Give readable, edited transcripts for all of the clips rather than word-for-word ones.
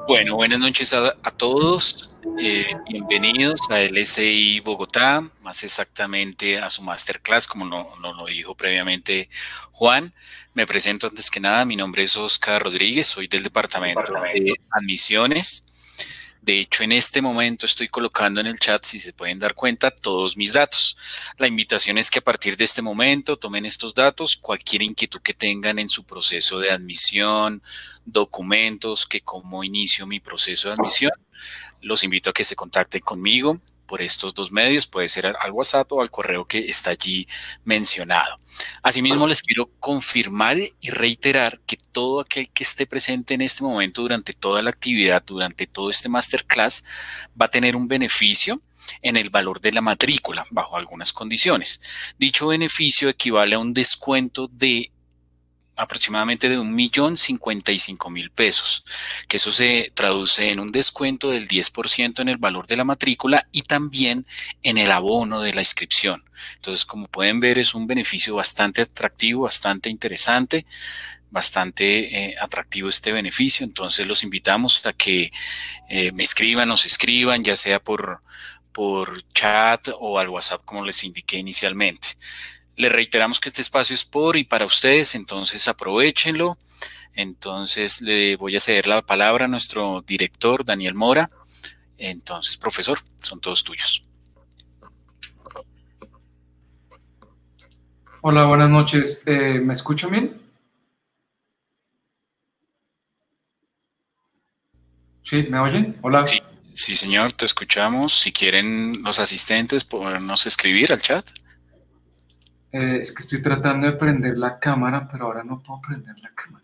Bueno, buenas noches a todos. Bienvenidos a LSI Bogotá, más exactamente a su masterclass, como no lo dijo previamente Juan. Me presento antes que nada, mi nombre es Oscar Rodríguez, soy del Departamento de Admisiones. De hecho, en este momento estoy colocando en el chat, si se pueden dar cuenta, todos mis datos. La invitación es que a partir de este momento tomen estos datos, cualquier inquietud que tengan en su proceso de admisión, documentos, que cómo inicio mi proceso de admisión. Los invito a que se contacten conmigo por estos dos medios, puede ser al WhatsApp o al correo que está allí mencionado. Asimismo, les quiero confirmar y reiterar que todo aquel que esté presente en este momento durante toda la actividad, durante todo este masterclass, va a tener un beneficio en el valor de la matrícula bajo algunas condiciones. Dicho beneficio equivale a un descuento de aproximadamente de 1.055.000 pesos, que eso se traduce en un descuento del 10% en el valor de la matrícula y también en el abono de la inscripción. Entonces, como pueden ver, es un beneficio bastante atractivo, bastante interesante, bastante atractivo este beneficio. Entonces, los invitamos a que me escriban, nos escriban, ya sea por chat o al WhatsApp, como les indiqué inicialmente. Les reiteramos que este espacio es por y para ustedes, entonces aprovechenlo. Entonces le voy a ceder la palabra a nuestro director, Daniel Mora. Entonces, profesor, son todos tuyos. Hola, buenas noches. ¿Me escuchan bien? ¿Sí? ¿Me oyen? Hola. Sí, señor, te escuchamos. Si quieren los asistentes, podernos escribir al chat. Es que estoy tratando de prender la cámara, pero ahora no puedo prender la cámara.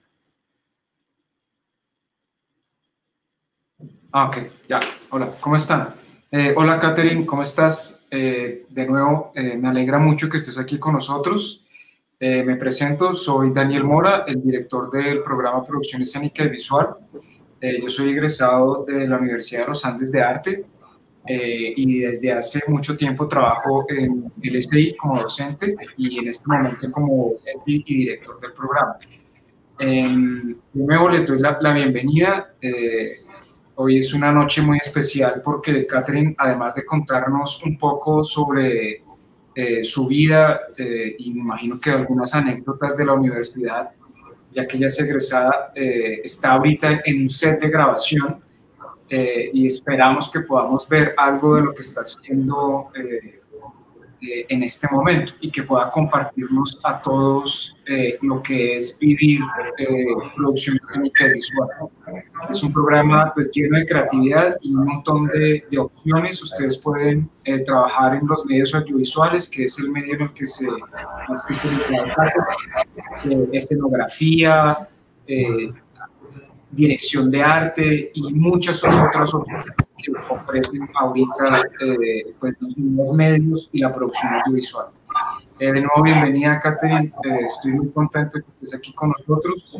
Ok, ya. Hola, ¿cómo están? Hola, Catherine, ¿cómo estás? De nuevo, me alegra mucho que estés aquí con nosotros. Me presento, soy Daniel Mora, el director del programa Producción Escénica y Visual. Yo soy egresado de la Universidad de los Andes de Arte. Y desde hace mucho tiempo trabajo en el SI como docente y en este momento como docente y director del programa. De nuevo les doy la bienvenida. Hoy es una noche muy especial porque Catherine, además de contarnos un poco sobre su vida y me imagino que algunas anécdotas de la universidad, ya que ella es egresada, está ahorita en un set de grabación. Y esperamos que podamos ver algo de lo que está haciendo en este momento y que pueda compartirnos a todos lo que es vivir producción escénica y visual. Es un programa pues, lleno de creatividad y un montón de opciones. Ustedes pueden trabajar en los medios audiovisuales, que es el medio en el que se ha especializado, escenografía, dirección de arte y muchas otras opciones que ofrecen ahorita pues, los nuevos medios y la producción audiovisual. De nuevo, bienvenida, Catherine. Estoy muy contento de que estés aquí con nosotros.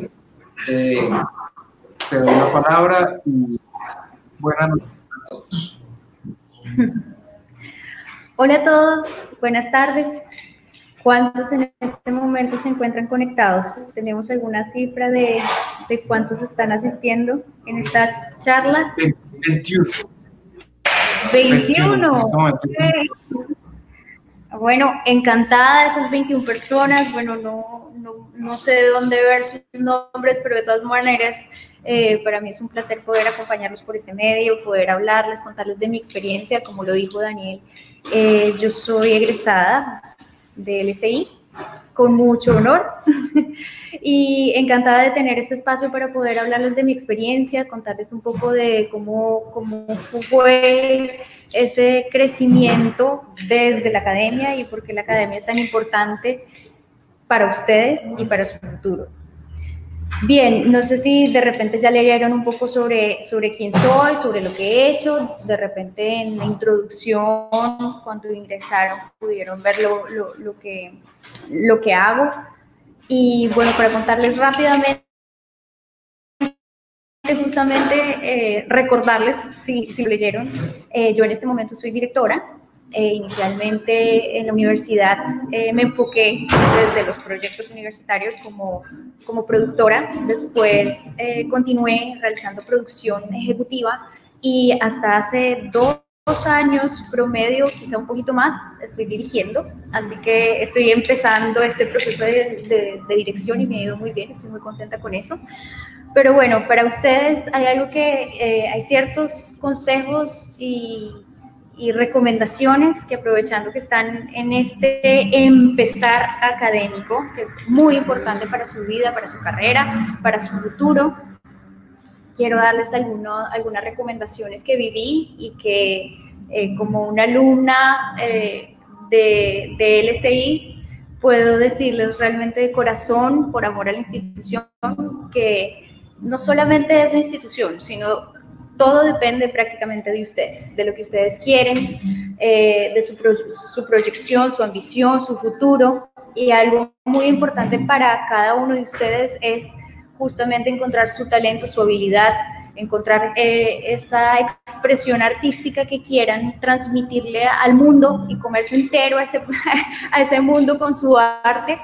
Te doy la palabra y buenas noches a todos. Hola a todos, buenas tardes. ¿Cuántos en este momento se encuentran conectados? ¿Tenemos alguna cifra de cuántos están asistiendo en esta charla? 21. 21. Okay. Bueno, encantada de esas 21 personas. Bueno, no sé de dónde ver sus nombres, pero de todas maneras, para mí es un placer poder acompañarlos por este medio, poder hablarles, contarles de mi experiencia. Como lo dijo Daniel, yo soy egresada del LSI, con mucho honor y encantada de tener este espacio para poder hablarles de mi experiencia, contarles un poco de cómo fue ese crecimiento desde la academia y por qué la academia es tan importante para ustedes y para su futuro. Bien, no sé si de repente ya leyeron un poco sobre quién soy, sobre lo que he hecho, de repente en la introducción, cuando ingresaron, pudieron ver lo que hago. Y bueno, para contarles rápidamente, justamente recordarles, si lo leyeron, yo en este momento soy directora Inicialmente en la universidad me enfoqué desde los proyectos universitarios como productora, después continué realizando producción ejecutiva y hasta hace 2 años promedio, quizá un poquito más, estoy dirigiendo, así que estoy empezando este proceso de dirección y me ha ido muy bien, estoy muy contenta con eso. Pero bueno, para ustedes hay algo que, hay ciertos consejos y recomendaciones que, aprovechando que están en este empezar académico, que es muy importante para su vida, para su carrera, para su futuro, quiero darles algunas recomendaciones que viví y que como una alumna de LSI puedo decirles realmente de corazón, por amor a la institución, que no solamente es la institución, sino todo depende prácticamente de ustedes, de lo que ustedes quieren, de su proyección, su ambición, su futuro. Y algo muy importante para cada uno de ustedes es justamente encontrar su talento, su habilidad, encontrar esa expresión artística que quieran transmitirle al mundo y comerse entero a ese mundo con su arte.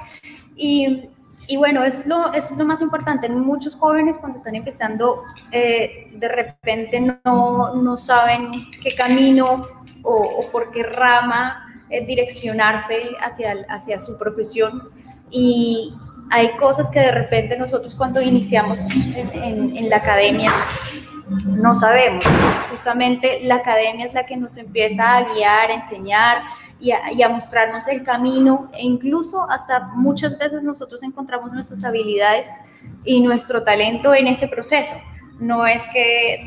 Y bueno, eso es lo más importante. Muchos jóvenes, cuando están empezando, de repente no saben qué camino o por qué rama direccionarse hacia su profesión. Y hay cosas que de repente nosotros, cuando iniciamos en la academia, no sabemos. Justamente la academia es la que nos empieza a guiar, a enseñar y a mostrarnos el camino, e incluso hasta muchas veces nosotros encontramos nuestras habilidades y nuestro talento en ese proceso. No es que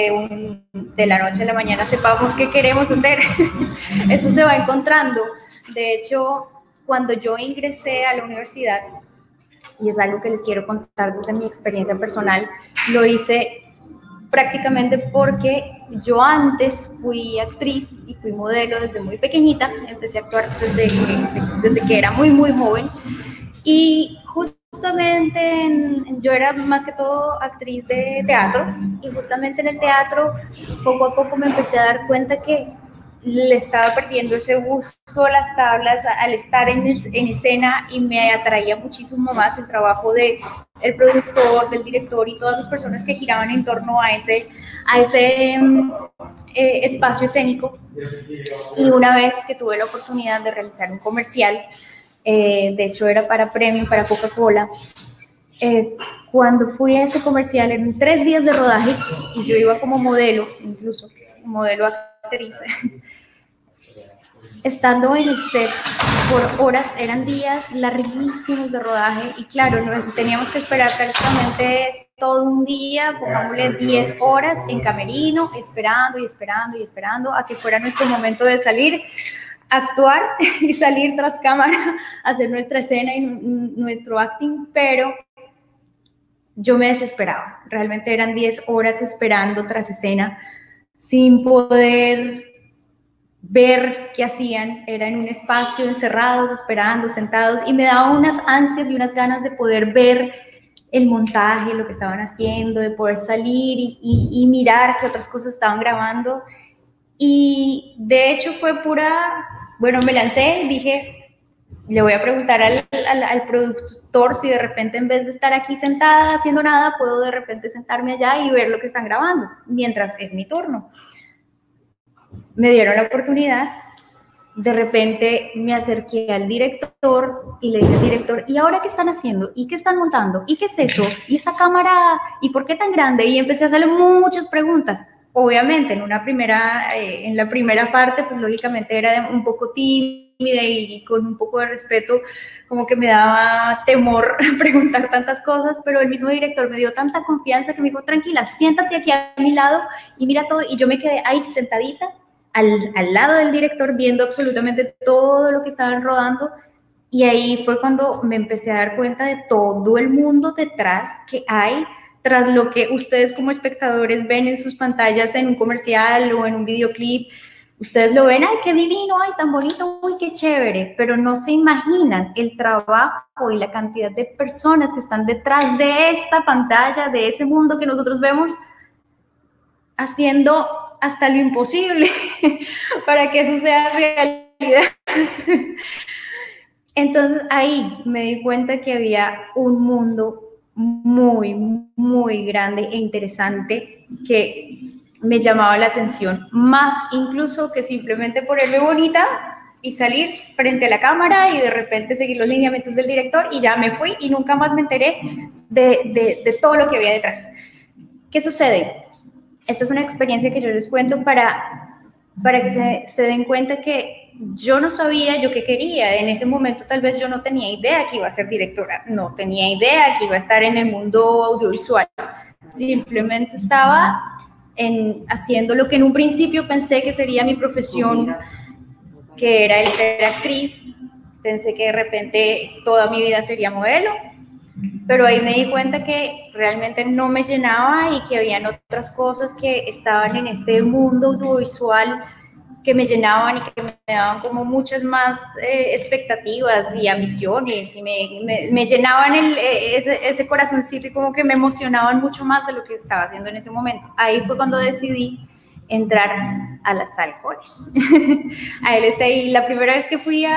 de la noche a la mañana sepamos qué queremos hacer. Eso se va encontrando. De hecho, cuando yo ingresé a la universidad, y es algo que les quiero contar desde mi experiencia personal, lo hice prácticamente porque yo antes fui actriz y fui modelo desde muy pequeñita. Empecé a actuar desde que era muy, muy joven. Y justamente yo era más que todo actriz de teatro, y justamente en el teatro poco a poco me empecé a dar cuenta que le estaba perdiendo ese gusto a las tablas al estar en escena, y me atraía muchísimo más el trabajo del productor, del director y todas las personas que giraban en torno a ese espacio escénico. Y una vez que tuve la oportunidad de realizar un comercial, de hecho era para premio, para Coca-Cola, cuando fui a ese comercial eran 3 días de rodaje y yo iba como modelo, incluso modelo actriz. Estando en el set por horas, eran días larguísimos de rodaje, y claro, teníamos que esperar prácticamente todo un día, pongámosle 10 horas en camerino, esperando y esperando y esperando a que fuera nuestro momento de salir, actuar y salir tras cámara, hacer nuestra escena y nuestro acting. Pero yo me desesperaba. Realmente eran 10 horas esperando tras escena, sin poder ver qué hacían. Era en un espacio, encerrados, esperando, sentados, y me daba unas ansias y unas ganas de poder ver el montaje, lo que estaban haciendo, de poder salir y mirar qué otras cosas estaban grabando. Y de hecho fue bueno, me lancé, dije, le voy a preguntar al productor si de repente, en vez de estar aquí sentada haciendo nada, puedo de repente sentarme allá y ver lo que están grabando mientras es mi turno. Me dieron la oportunidad. De repente me acerqué al director y le dije al director, ¿y ahora qué están haciendo? ¿Y qué están montando? ¿Y qué es eso? ¿Y esa cámara? ¿Y por qué tan grande? Y empecé a hacerle muchas preguntas. Obviamente, en la primera parte, pues lógicamente era un poco tímida y con un poco de respeto, como que me daba temor preguntar tantas cosas, pero el mismo director me dio tanta confianza que me dijo, tranquila, siéntate aquí a mi lado y mira todo. Y yo me quedé ahí sentadita, al lado del director, viendo absolutamente todo lo que estaban rodando, y ahí fue cuando me empecé a dar cuenta de todo el mundo detrás que hay, tras lo que ustedes como espectadores ven en sus pantallas en un comercial o en un videoclip. Ustedes lo ven, ¡ay, qué divino! ¡Ay, tan bonito! ¡Uy, qué chévere! Pero no se imaginan el trabajo y la cantidad de personas que están detrás de esta pantalla, de ese mundo que nosotros vemos, haciendo hasta lo imposible para que eso sea realidad. Entonces ahí me di cuenta que había un mundo muy, muy grande e interesante que me llamaba la atención, más incluso que simplemente ponerme bonita y salir frente a la cámara y de repente seguir los lineamientos del director y ya me fui y nunca más me enteré de todo lo que había detrás. ¿Qué sucede? Esta es una experiencia que yo les cuento para que se den cuenta que yo no sabía yo qué quería. En ese momento tal vez yo no tenía idea que iba a ser directora, no tenía idea que iba a estar en el mundo audiovisual. Simplemente estaba haciendo lo que en un principio pensé que sería mi profesión, que era el ser actriz. Pensé que de repente toda mi vida sería modelo, pero ahí me di cuenta que realmente no me llenaba y que habían otras cosas que estaban en este mundo audiovisual que me llenaban y que me daban como muchas más expectativas y ambiciones y me llenaban ese corazoncito y como que me emocionaban mucho más de lo que estaba haciendo en ese momento. Ahí fue cuando decidí entrar a las Alcores, a LSI. La primera vez que fui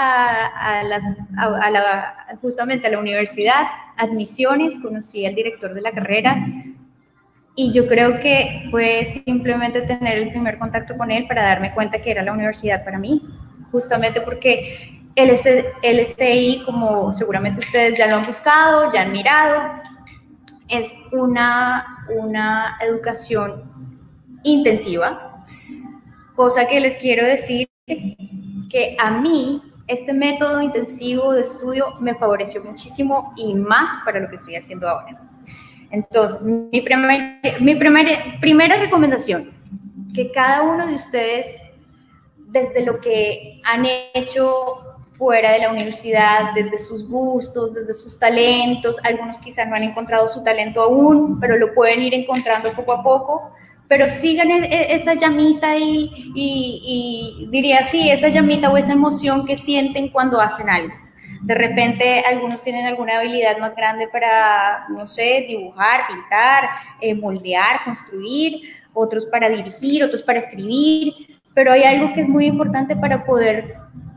justamente a la universidad, admisiones, conocí al director de la carrera y yo creo que fue simplemente tener el primer contacto con él para darme cuenta que era la universidad para mí, justamente porque el STI, como seguramente ustedes ya lo han buscado, ya han mirado, es una educación intensiva, cosa que les quiero decir que a mí este método intensivo de estudio me favoreció muchísimo y más para lo que estoy haciendo ahora. Entonces, mi primera recomendación, que cada uno de ustedes, desde lo que han hecho fuera de la universidad, desde sus gustos, desde sus talentos, algunos quizás no han encontrado su talento aún, pero lo pueden ir encontrando poco a poco, pero sigan esa llamita y diría así, esa llamita o esa emoción que sienten cuando hacen algo. De repente algunos tienen alguna habilidad más grande para, no sé, dibujar, pintar, moldear, construir, otros para dirigir, otros para escribir, pero hay algo que es muy importante para poder,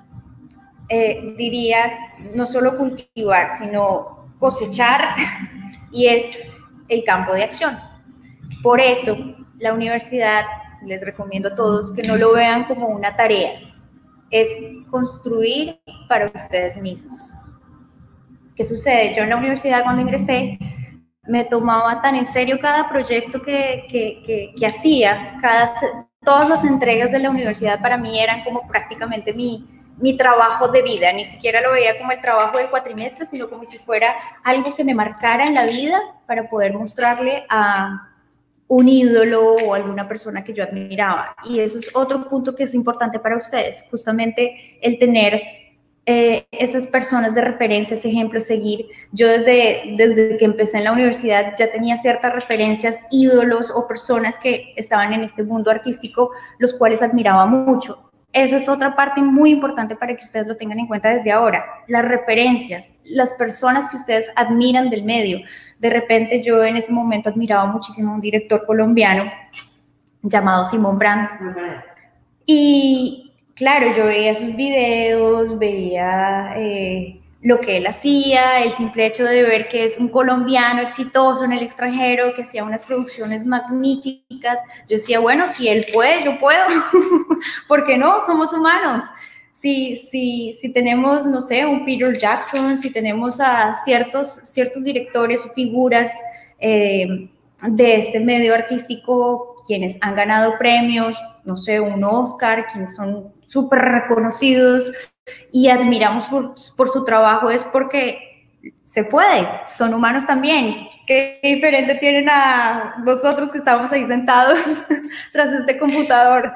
diría, no solo cultivar, sino cosechar, y es el campo de acción. Por eso, la universidad, les recomiendo a todos que no lo vean como una tarea, es construir para ustedes mismos. ¿Qué sucede? Yo en la universidad cuando ingresé me tomaba tan en serio cada proyecto que hacía, todas las entregas de la universidad para mí eran como prácticamente mi trabajo de vida, ni siquiera lo veía como el trabajo del cuatrimestre, sino como si fuera algo que me marcara en la vida para poder mostrarle a un ídolo o alguna persona que yo admiraba. Y eso es otro punto que es importante para ustedes, justamente el tener esas personas de referencia, ese ejemplo, seguir. Yo desde que empecé en la universidad ya tenía ciertas referencias, ídolos o personas que estaban en este mundo artístico, los cuales admiraba mucho. Esa es otra parte muy importante para que ustedes lo tengan en cuenta desde ahora. Las referencias, las personas que ustedes admiran del medio. De repente yo en ese momento admiraba muchísimo a un director colombiano llamado Simón Brandt. Y claro, yo veía sus videos, veía lo que él hacía, el simple hecho de ver que es un colombiano exitoso en el extranjero, que hacía unas producciones magníficas. Yo decía, bueno, si él puede, yo puedo. ¿Por qué no? Somos humanos. Si tenemos, no sé, un Peter Jackson, si tenemos a ciertos directores o figuras de este medio artístico, quienes han ganado premios, no sé, un Oscar, quienes son súper reconocidos y admiramos por su trabajo, es porque se puede, son humanos también. ¿Qué diferente tienen a nosotros que estamos ahí sentados tras este computador?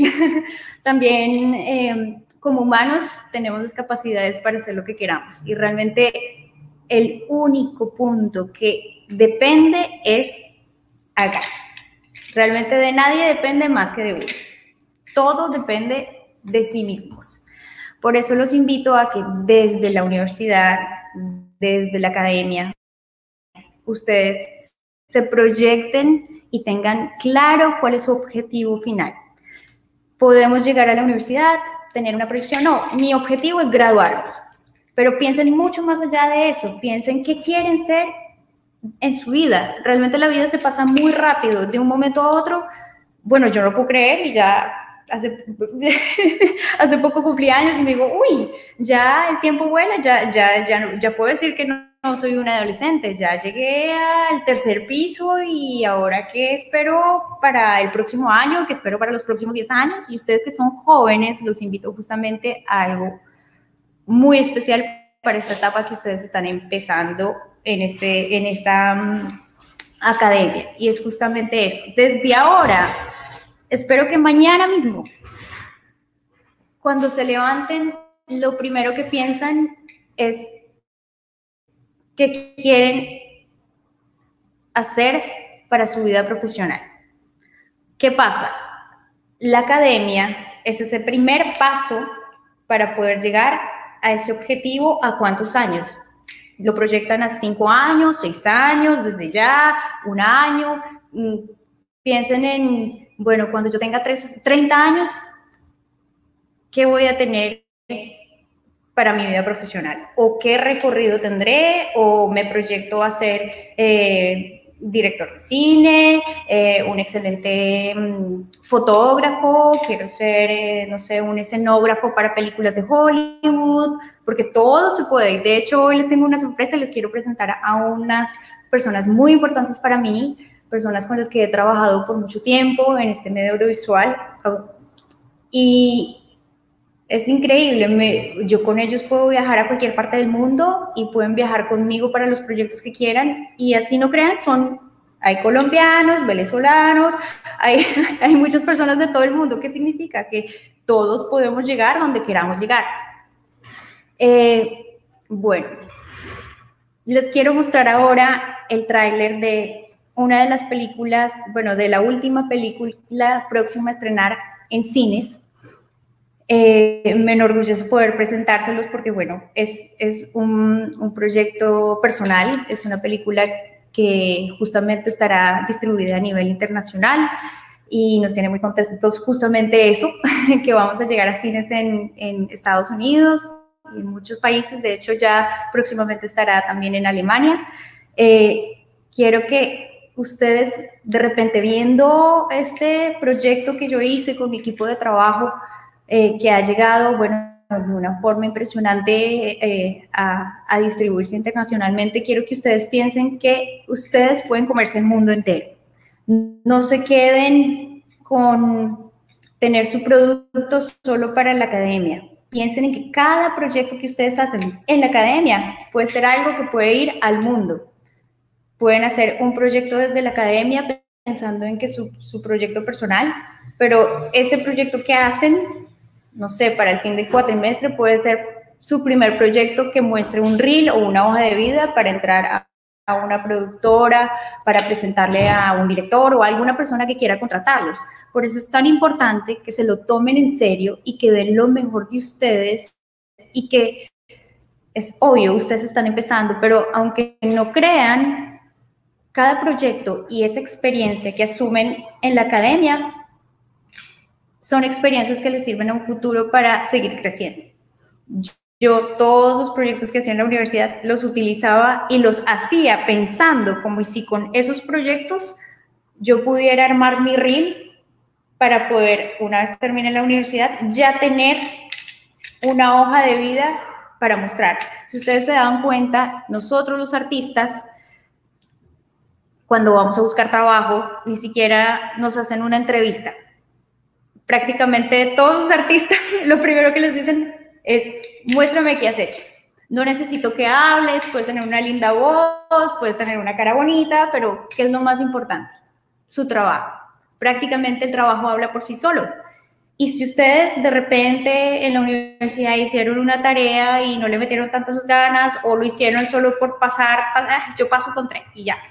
También como humanos tenemos las capacidades para hacer lo que queramos y realmente el único punto que depende es hagan. Realmente de nadie depende más que de uno. Todo depende de sí mismos. Por eso los invito a que desde la universidad, desde la academia, ustedes se proyecten y tengan claro cuál es su objetivo final. Podemos llegar a la universidad, tener una proyección, no, mi objetivo es graduarme, pero piensen mucho más allá de eso, piensen qué quieren ser en su vida. Realmente la vida se pasa muy rápido, de un momento a otro. Bueno, yo no puedo creer y ya hace poco cumplí años y me digo, uy, ya el tiempo vuela, ya puedo decir que no soy una adolescente, ya llegué al tercer piso y ahora qué espero para el próximo año, qué espero para los próximos 10 años. Y ustedes que son jóvenes, los invito justamente a algo muy especial para esta etapa que ustedes están empezando en esta academia, y es justamente eso. Desde ahora, espero que mañana mismo, cuando se levanten, lo primero que piensan es qué quieren hacer para su vida profesional. ¿Qué pasa? La academia es ese primer paso para poder llegar a ese objetivo. ¿A cuántos años? Lo proyectan a 5 años, 6 años, desde ya, 1 año. Piensen en, bueno, cuando yo tenga 30 años, ¿qué voy a tener para mi vida profesional? ¿O qué recorrido tendré? ¿O me proyecto a ser director de cine, un excelente fotógrafo, quiero ser, no sé, un escenógrafo para películas de Hollywood? Porque todo se puede. Y de hecho, hoy les tengo una sorpresa, les quiero presentar a unas personas muy importantes para mí, personas con las que he trabajado por mucho tiempo en este medio audiovisual, y es increíble. Yo con ellos puedo viajar a cualquier parte del mundo y pueden viajar conmigo para los proyectos que quieran, y así no crean, hay colombianos, venezolanos, hay muchas personas de todo el mundo. ¿Qué significa? Que todos podemos llegar donde queramos llegar. Bueno, les quiero mostrar ahora el tráiler de una de las películas, bueno, de la última película próxima a estrenar en cines. Me enorgullece poder presentárselos porque, bueno, es un proyecto personal, es una película que justamente estará distribuida a nivel internacional y nos tiene muy contentos justamente eso, que vamos a llegar a cines en Estados Unidos y en muchos países. De hecho, ya próximamente estará también en Alemania. Quiero que ustedes, de repente, viendo este proyecto que yo hice con mi equipo de trabajo, que ha llegado, bueno, de una forma impresionante a distribuirse internacionalmente, quiero que ustedes piensen que ustedes pueden comerse el mundo entero. No se queden con tener su producto solo para la academia. Piensen en que cada proyecto que ustedes hacen en la academia puede ser algo que puede ir al mundo. Pueden hacer un proyecto desde la academia pensando en que su proyecto personal, pero ese proyecto que hacen, no sé, para el fin de cuatrimestre puede ser su primer proyecto que muestre un reel o una hoja de vida para entrar a una productora, para presentarle a un director o a alguna persona que quiera contratarlos. Por eso es tan importante que se lo tomen en serio y que den lo mejor de ustedes, y que es obvio, ustedes están empezando, pero aunque no crean, cada proyecto y esa experiencia que asumen en la academia son experiencias que les sirven a un futuro para seguir creciendo. Yo todos los proyectos que hacía en la universidad los utilizaba y los hacía pensando como si con esos proyectos yo pudiera armar mi reel para poder, una vez termine la universidad, ya tener una hoja de vida para mostrar. Si ustedes se dan cuenta, nosotros los artistas, cuando vamos a buscar trabajo, ni siquiera nos hacen una entrevista. Prácticamente todos los artistas, lo primero que les dicen es, muéstrame qué has hecho. No necesito que hables, puedes tener una linda voz, puedes tener una cara bonita, pero ¿qué es lo más importante? Su trabajo. Prácticamente el trabajo habla por sí solo. Y si ustedes de repente en la universidad hicieron una tarea y no le metieron tantas ganas, o lo hicieron solo por pasar, yo paso con 3 y ya.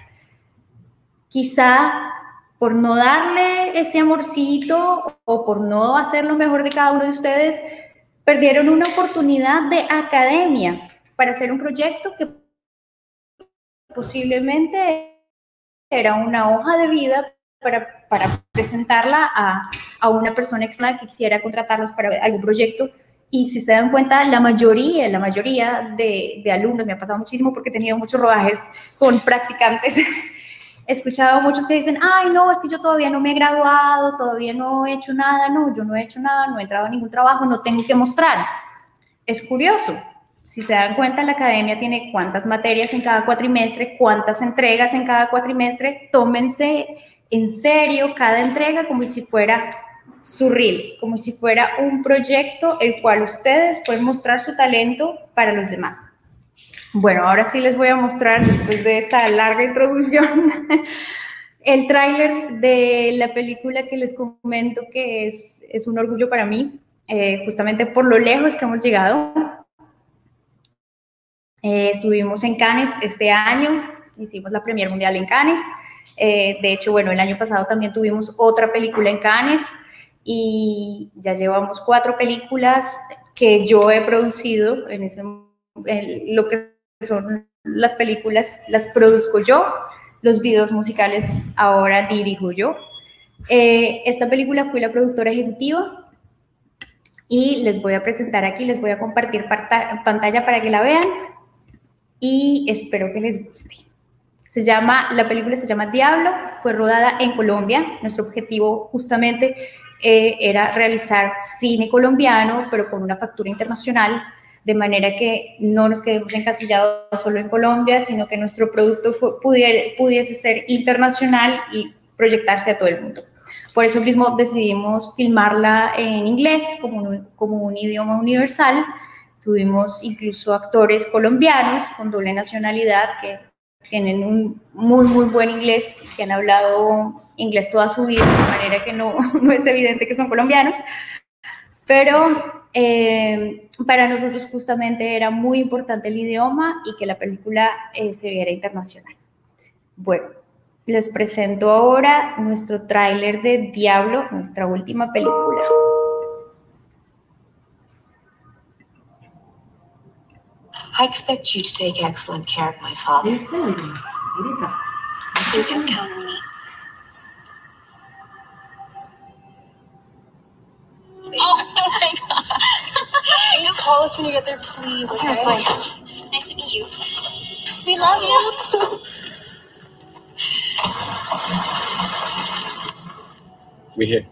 Quizá por no darle ese amorcito o por no hacer lo mejor de cada uno de ustedes, perdieron una oportunidad de academia para hacer un proyecto que posiblemente era una hoja de vida para presentarla a una persona externa que quisiera contratarlos para algún proyecto. Y si se dan cuenta, la mayoría de alumnos, me ha pasado muchísimo porque he tenido muchos rodajes con practicantes, he escuchado a muchos que dicen, ay, no, es que yo todavía no me he graduado, todavía no he hecho nada. No, yo no he hecho nada, no he entrado a ningún trabajo, no tengo que mostrar. Es curioso. Si se dan cuenta, la academia tiene cuántas materias en cada cuatrimestre, cuántas entregas en cada cuatrimestre. Tómense en serio cada entrega como si fuera su reel, como si fuera un proyecto el cual ustedes pueden mostrar su talento para los demás. Bueno, ahora sí les voy a mostrar, después de esta larga introducción, el tráiler de la película que les comento que es un orgullo para mí, justamente por lo lejos que hemos llegado. Estuvimos en Cannes este año, hicimos la Premier Mundial en Cannes. De hecho, bueno, el año pasado también tuvimos otra película en Cannes y ya llevamos 4 películas que yo he producido. Lo que son las películas las produzco yo, los videos musicales ahora dirijo yo. Esta película fui la productora ejecutiva y les voy a presentar aquí, les voy a compartir pantalla para que la vean y espero que les guste. La película se llama Diablo, fue rodada en Colombia. Nuestro objetivo justamente era realizar cine colombiano, pero con una factura internacional, de manera que no nos quedemos encasillados solo en Colombia, sino que nuestro producto pudiese ser internacional y proyectarse a todo el mundo. Por eso mismo decidimos filmarla en inglés como un idioma universal. Tuvimos incluso actores colombianos con doble nacionalidad que tienen un muy buen inglés, que han hablado inglés toda su vida, de manera que no es evidente que son colombianos, pero para nosotros justamente era muy importante el idioma y que la película se viera internacional. Bueno, les presento ahora nuestro tráiler de Diablo, nuestra última película. I expect you to take excellent care of my father. You can count on me. Oh my God. Can you call us when you get there, please? Seriously. Nice to meet you. We love you. We're here.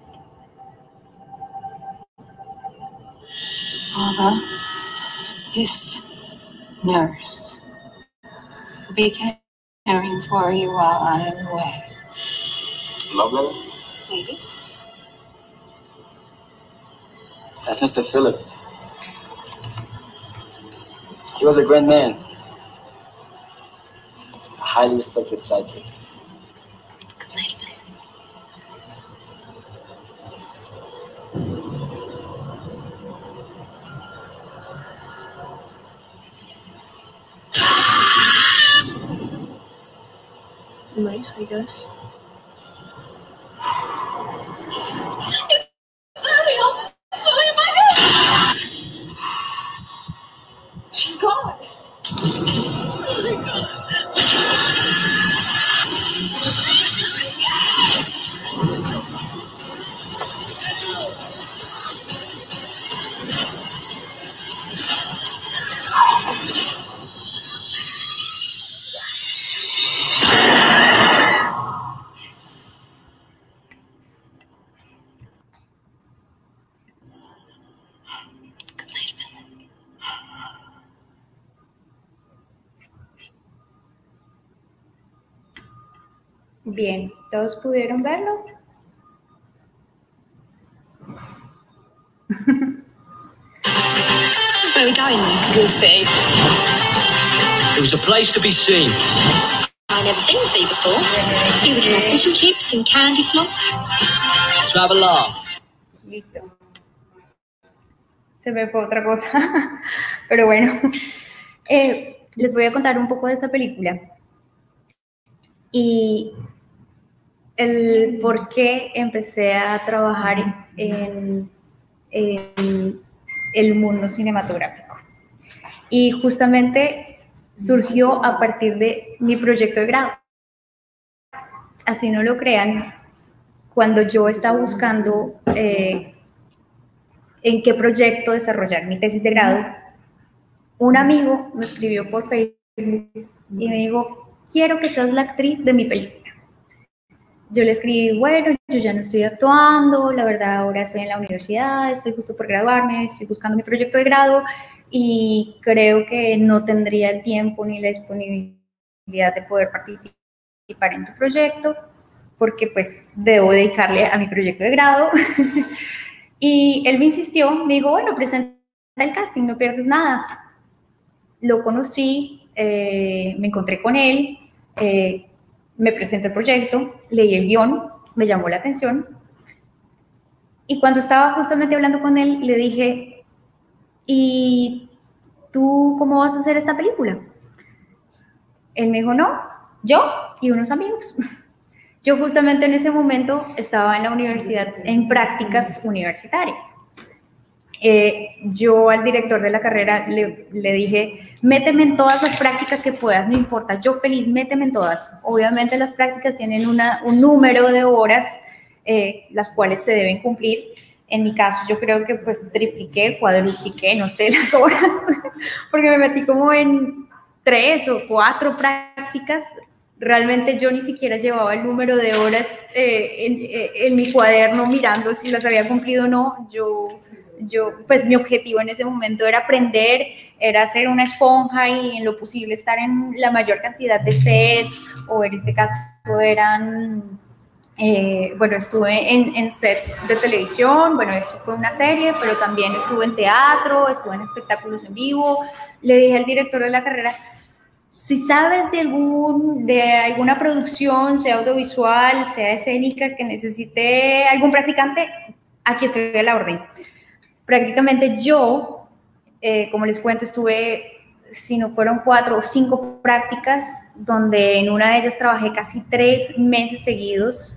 Father, this nurse will be caring for you while I am away. Love letter? Maybe. That's Mr. Phillip. He was a great man. A highly respected psychic. Good night. Nice, I guess. She's gone. Bien, ¿todos pudieron verlo? Where are we going then? We'll see. It was a place to be seen. I never seen the sea before. Here we can have fish and chips and candy floss. To have a laugh. Listo. Se me fue otra cosa. Pero bueno, les voy a contar un poco de esta película y el por qué empecé a trabajar en el mundo cinematográfico. Y justamente surgió a partir de mi proyecto de grado. Así no lo crean, cuando yo estaba buscando en qué proyecto desarrollar mi tesis de grado, un amigo me escribió por Facebook y me dijo, quiero que seas la actriz de mi película. Yo le escribí, bueno, yo ya no estoy actuando, la verdad ahora estoy en la universidad, estoy justo por graduarme, estoy buscando mi proyecto de grado y creo que no tendría el tiempo ni la disponibilidad de poder participar en tu proyecto porque pues debo dedicarle a mi proyecto de grado. Y él me insistió, me dijo, bueno, presenta el casting, no pierdes nada. Lo conocí, me encontré con él, me presenté el proyecto, leí el guión, me llamó la atención y cuando estaba justamente hablando con él le dije, ¿y tú cómo vas a hacer esta película? Él me dijo, no, yo y unos amigos. Yo justamente en ese momento estaba en la universidad en prácticas universitarias. Yo al director de la carrera le dije, méteme en todas las prácticas que puedas, no importa, yo feliz, méteme en todas. Obviamente las prácticas tienen un número de horas, las cuales se deben cumplir. En mi caso yo creo que pues tripliqué, cuadrupliqué, no sé, las horas, porque me metí como en 3 o 4 prácticas. Realmente yo ni siquiera llevaba el número de horas en mi cuaderno mirando si las había cumplido o no. Pues mi objetivo en ese momento era aprender, era ser una esponja y en lo posible estar en la mayor cantidad de sets, o en este caso eran, bueno, estuve en sets de televisión, bueno, esto fue una serie, pero también estuve en teatro, estuve en espectáculos en vivo. Le dije al director de la carrera, si sabes de alguna producción, sea audiovisual, sea escénica, que necesite algún practicante, aquí estoy a la orden. Prácticamente yo, como les cuento, estuve, si no fueron 4 o 5 prácticas, donde en una de ellas trabajé casi 3 meses seguidos.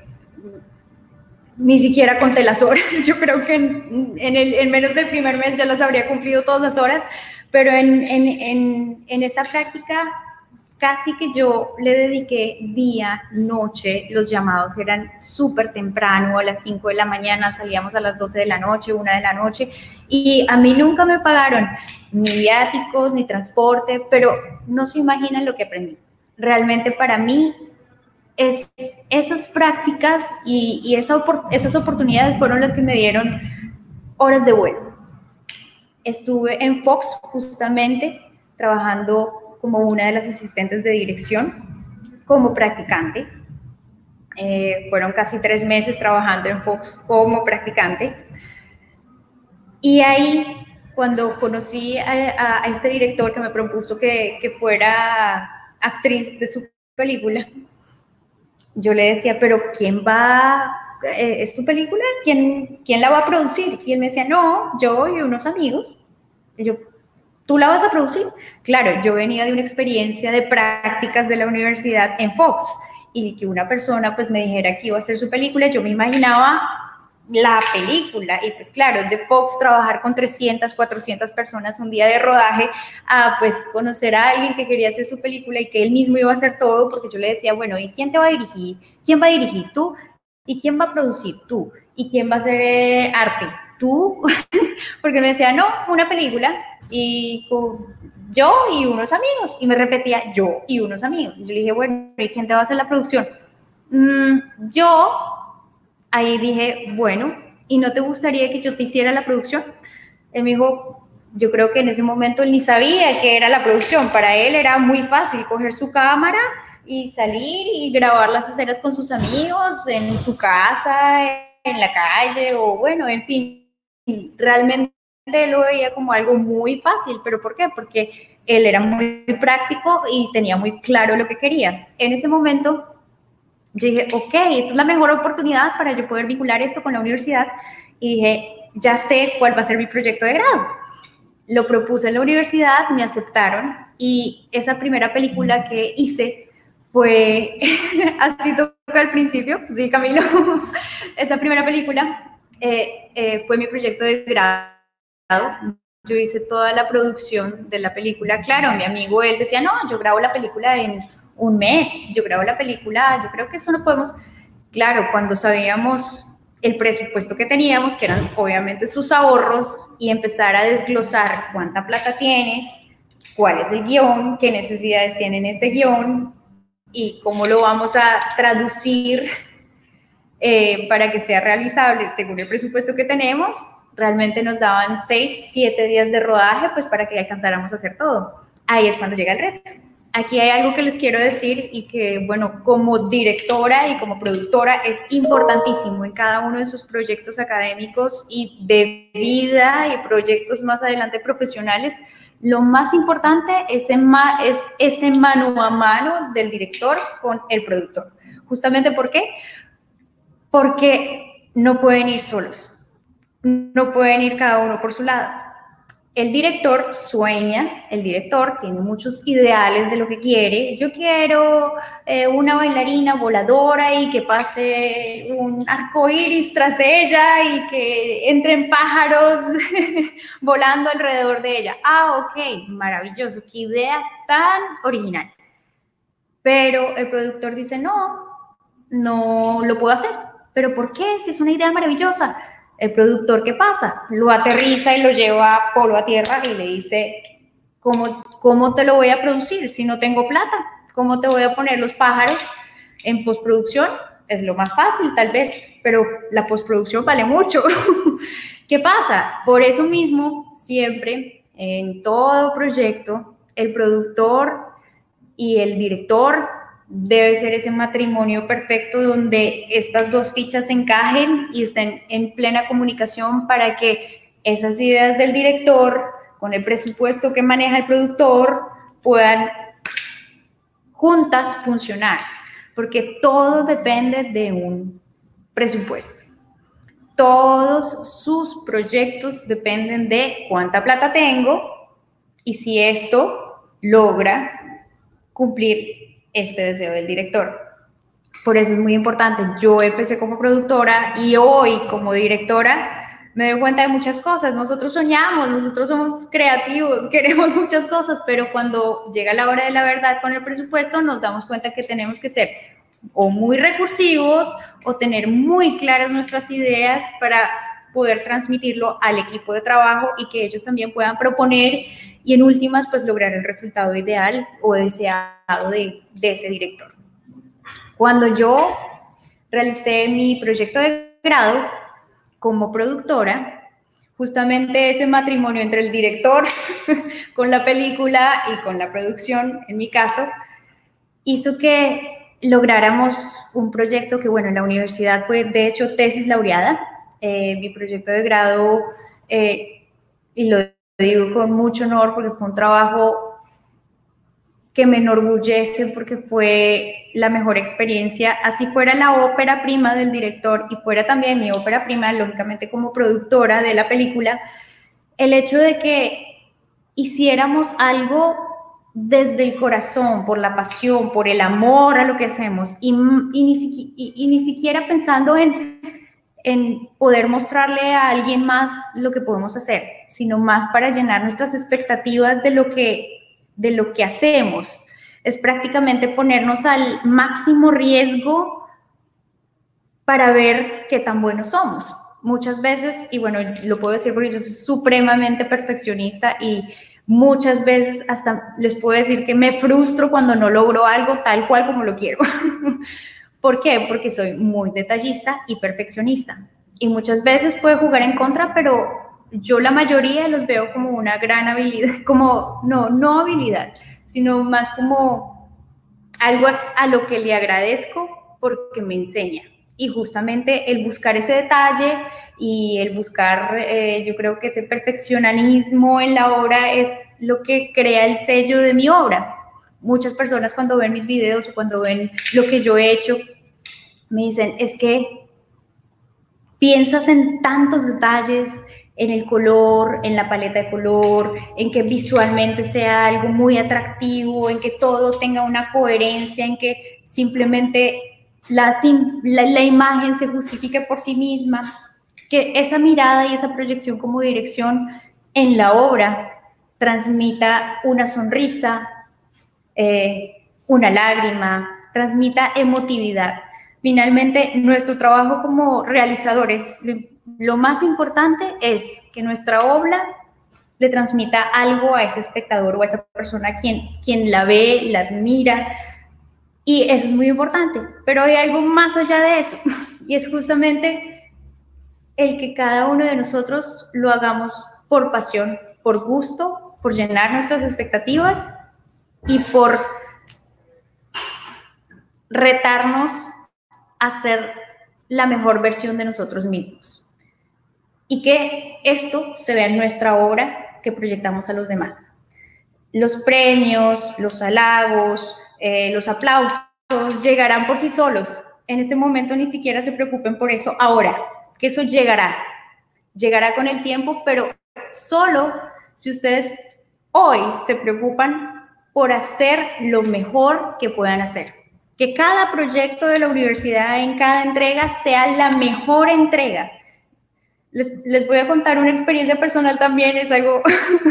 Ni siquiera conté las horas, yo creo que en menos del primer mes ya las habría cumplido todas las horas, pero en esa práctica casi que yo le dediqué día, noche, los llamados eran súper temprano, a las 5 de la mañana, salíamos a las 12 de la noche, 1 de la noche, y a mí nunca me pagaron ni viáticos, ni transporte, pero no se imaginan lo que aprendí. Realmente para mí, esas prácticas y esas oportunidades fueron las que me dieron horas de vuelo. Estuve en Fox justamente trabajando como una de las asistentes de dirección, como practicante. Fueron casi 3 meses trabajando en Fox como practicante. Y ahí, cuando conocí a este director que me propuso que fuera actriz de su película, yo le decía, pero ¿quién va? ¿Es tu película? ¿Quién la va a producir? Y él me decía, no, yo y unos amigos. Y yo, ¿tú la vas a producir? Claro, yo venía de una experiencia de prácticas de la universidad en Fox, y que una persona pues me dijera que iba a hacer su película, yo me imaginaba la película, y pues claro, de Fox trabajar con 300, 400 personas un día de rodaje, a pues conocer a alguien que quería hacer su película y que él mismo iba a hacer todo, porque yo le decía, bueno, ¿y quién te va a dirigir? ¿Quién va a dirigir? Tú. ¿Y quién va a producir? Tú. ¿Y quién va a hacer arte? Tú. Porque me decía, no, una película, y yo y unos amigos, y me repetía, yo y unos amigos, y yo le dije, bueno, ¿y quién te va a hacer la producción? Yo. Ahí dije, bueno, ¿y no te gustaría que yo te hiciera la producción? Él me dijo, yo creo que en ese momento él ni sabía qué era la producción. Para él era muy fácil coger su cámara y salir y grabar las escenas con sus amigos, en su casa, en la calle, o bueno, en fin. Realmente lo veía como algo muy fácil. ¿Pero por qué? Porque él era muy práctico y tenía muy claro lo que quería. En ese momento yo dije, ok, esta es la mejor oportunidad para yo poder vincular esto con la universidad, y dije, ya sé cuál va a ser mi proyecto de grado. Lo propuse en la universidad, me aceptaron, y esa primera película que hice fue, así toca al principio, sí, Camilo, esa primera película fue mi proyecto de grado. Yo hice toda la producción de la película. Claro, mi amigo, él decía, no, yo grabo la película en 1 mes, yo grabo la película, yo creo que eso no podemos. claro, cuando sabíamos el presupuesto que teníamos, que eran obviamente sus ahorros, y empezar a desglosar cuánta plata tienes, cuál es el guión, qué necesidades tiene este guión y cómo lo vamos a traducir para que sea realizable según el presupuesto que tenemos. Realmente nos daban 6, 7 días de rodaje pues para que alcanzáramos a hacer todo. Ahí es cuando llega el reto. Aquí hay algo que les quiero decir y que, bueno, como directora y como productora es importantísimo en cada uno de sus proyectos académicos y de vida y proyectos más adelante profesionales. Lo más importante es ese mano a mano del director con el productor. Justamente, ¿por qué? Porque no pueden ir solos, no pueden ir cada uno por su lado. El director sueña, el director tiene muchos ideales de lo que quiere. Yo quiero una bailarina voladora y que pase un arco iris tras ella y que entren pájaros volando alrededor de ella. Ah, ok, maravilloso, qué idea tan original. Pero el productor dice, no lo puedo hacer. ¿Pero por qué? Si es una idea maravillosa. El productor, ¿qué pasa? Lo aterriza y lo lleva polo a tierra y le dice, ¿cómo te lo voy a producir si no tengo plata? ¿Cómo te voy a poner los pájaros en postproducción? Es lo más fácil, tal vez, pero la postproducción vale mucho. ¿Qué pasa? Por eso mismo, siempre, en todo proyecto, el productor y el director debe ser ese matrimonio perfecto donde estas dos fichas encajen y estén en plena comunicación para que esas ideas del director con el presupuesto que maneja el productor puedan juntas funcionar, porque todo depende de un presupuesto. Todos sus proyectos dependen de cuánta plata tengo y si esto logra cumplir este deseo del director. Por eso es muy importante. Yo empecé como productora y hoy como directora me doy cuenta de muchas cosas. Nosotros soñamos, nosotros somos creativos, queremos muchas cosas, pero cuando llega la hora de la verdad con el presupuesto nos damos cuenta que tenemos que ser o muy recursivos o tener muy claras nuestras ideas para poder transmitirlo al equipo de trabajo y que ellos también puedan proponer y en últimas pues lograr el resultado ideal o deseado de ese director. Cuando yo realicé mi proyecto de grado como productora, justamente ese matrimonio entre el director con la película y con la producción, en mi caso, hizo que lográramos un proyecto que, bueno, en la universidad fue de hecho tesis laureada. Mi proyecto de grado, y lo digo con mucho honor porque fue un trabajo que me enorgullece porque fue la mejor experiencia, así fuera la ópera prima del director y fuera también mi ópera prima, lógicamente como productora de la película, el hecho de que hiciéramos algo desde el corazón, por la pasión, por el amor a lo que hacemos y ni siquiera pensando en poder mostrarle a alguien más lo que podemos hacer, sino más para llenar nuestras expectativas de lo que hacemos. Es prácticamente ponernos al máximo riesgo para ver qué tan buenos somos. Muchas veces, y bueno, lo puedo decir porque yo soy supremamente perfeccionista y muchas veces hasta les puedo decir que me frustro cuando no logro algo tal cual como lo quiero. ¿Por qué? Porque soy muy detallista y perfeccionista. Y muchas veces puede jugar en contra, pero yo la mayoría los veo como una gran habilidad, como, no habilidad, sino más como algo a lo que le agradezco porque me enseña. Y justamente el buscar ese detalle y el buscar, yo creo que ese perfeccionismo en la obra es lo que crea el sello de mi obra. Muchas personas cuando ven mis videos o cuando ven lo que yo he hecho, me dicen, es que piensas en tantos detalles, en el color, en la paleta de color, en que visualmente sea algo muy atractivo, en que todo tenga una coherencia, en que simplemente la imagen se justifique por sí misma, que esa mirada y esa proyección como dirección en la obra transmita una sonrisa, una lágrima, transmita emotividad. Finalmente, nuestro trabajo como realizadores, lo más importante es que nuestra obra le transmita algo a ese espectador o a esa persona quien la ve, la admira, y eso es muy importante. Pero hay algo más allá de eso, y es justamente el que cada uno de nosotros lo hagamos por pasión, por gusto, por llenar nuestras expectativas y por retarnos a ser la mejor versión de nosotros mismos. Y que esto se vea en nuestra obra que proyectamos a los demás. Los premios, los halagos, los aplausos llegarán por sí solos. En este momento ni siquiera se preocupen por eso ahora, que eso llegará con el tiempo, pero solo si ustedes hoy se preocupan por hacer lo mejor que puedan hacer. Que cada proyecto de la universidad en cada entrega sea la mejor entrega. Les voy a contar una experiencia personal también, es algo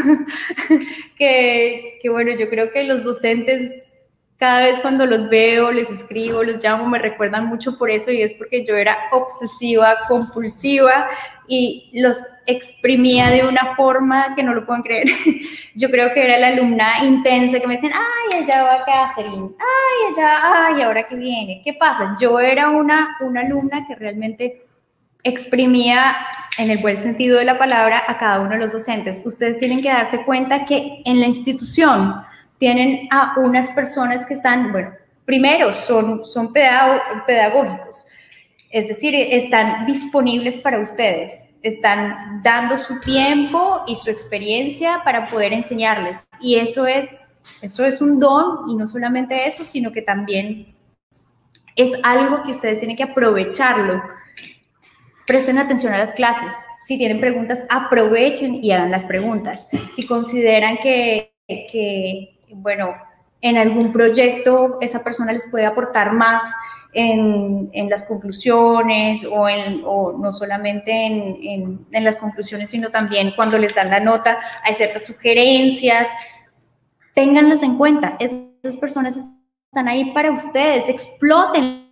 que bueno, yo creo que los docentes, cada vez cuando los veo, les escribo, los llamo, me recuerdan mucho por eso, y es porque yo era obsesiva, compulsiva, y los exprimía de una forma que no lo pueden creer. Yo creo que era la alumna intensa que me decían, ay, allá va Catherine, ay, allá, ay, ahora que viene, ¿qué pasa? Yo era una alumna que realmente exprimía, en el buen sentido de la palabra, a cada uno de los docentes. Ustedes tienen que darse cuenta que en la institución tienen a unas personas que están, bueno, primero son pedagógicos, es decir, están disponibles para ustedes, están dando su tiempo y su experiencia para poder enseñarles, y eso es un don, y no solamente eso, sino que también es algo que ustedes tienen que aprovecharlo. Presten atención a las clases. Si tienen preguntas, aprovechen y hagan las preguntas. Si consideran que bueno, en algún proyecto esa persona les puede aportar más en las conclusiones o no solamente en las conclusiones, sino también cuando les dan la nota, hay ciertas sugerencias, ténganlas en cuenta. Esas personas están ahí para ustedes, explótenlas,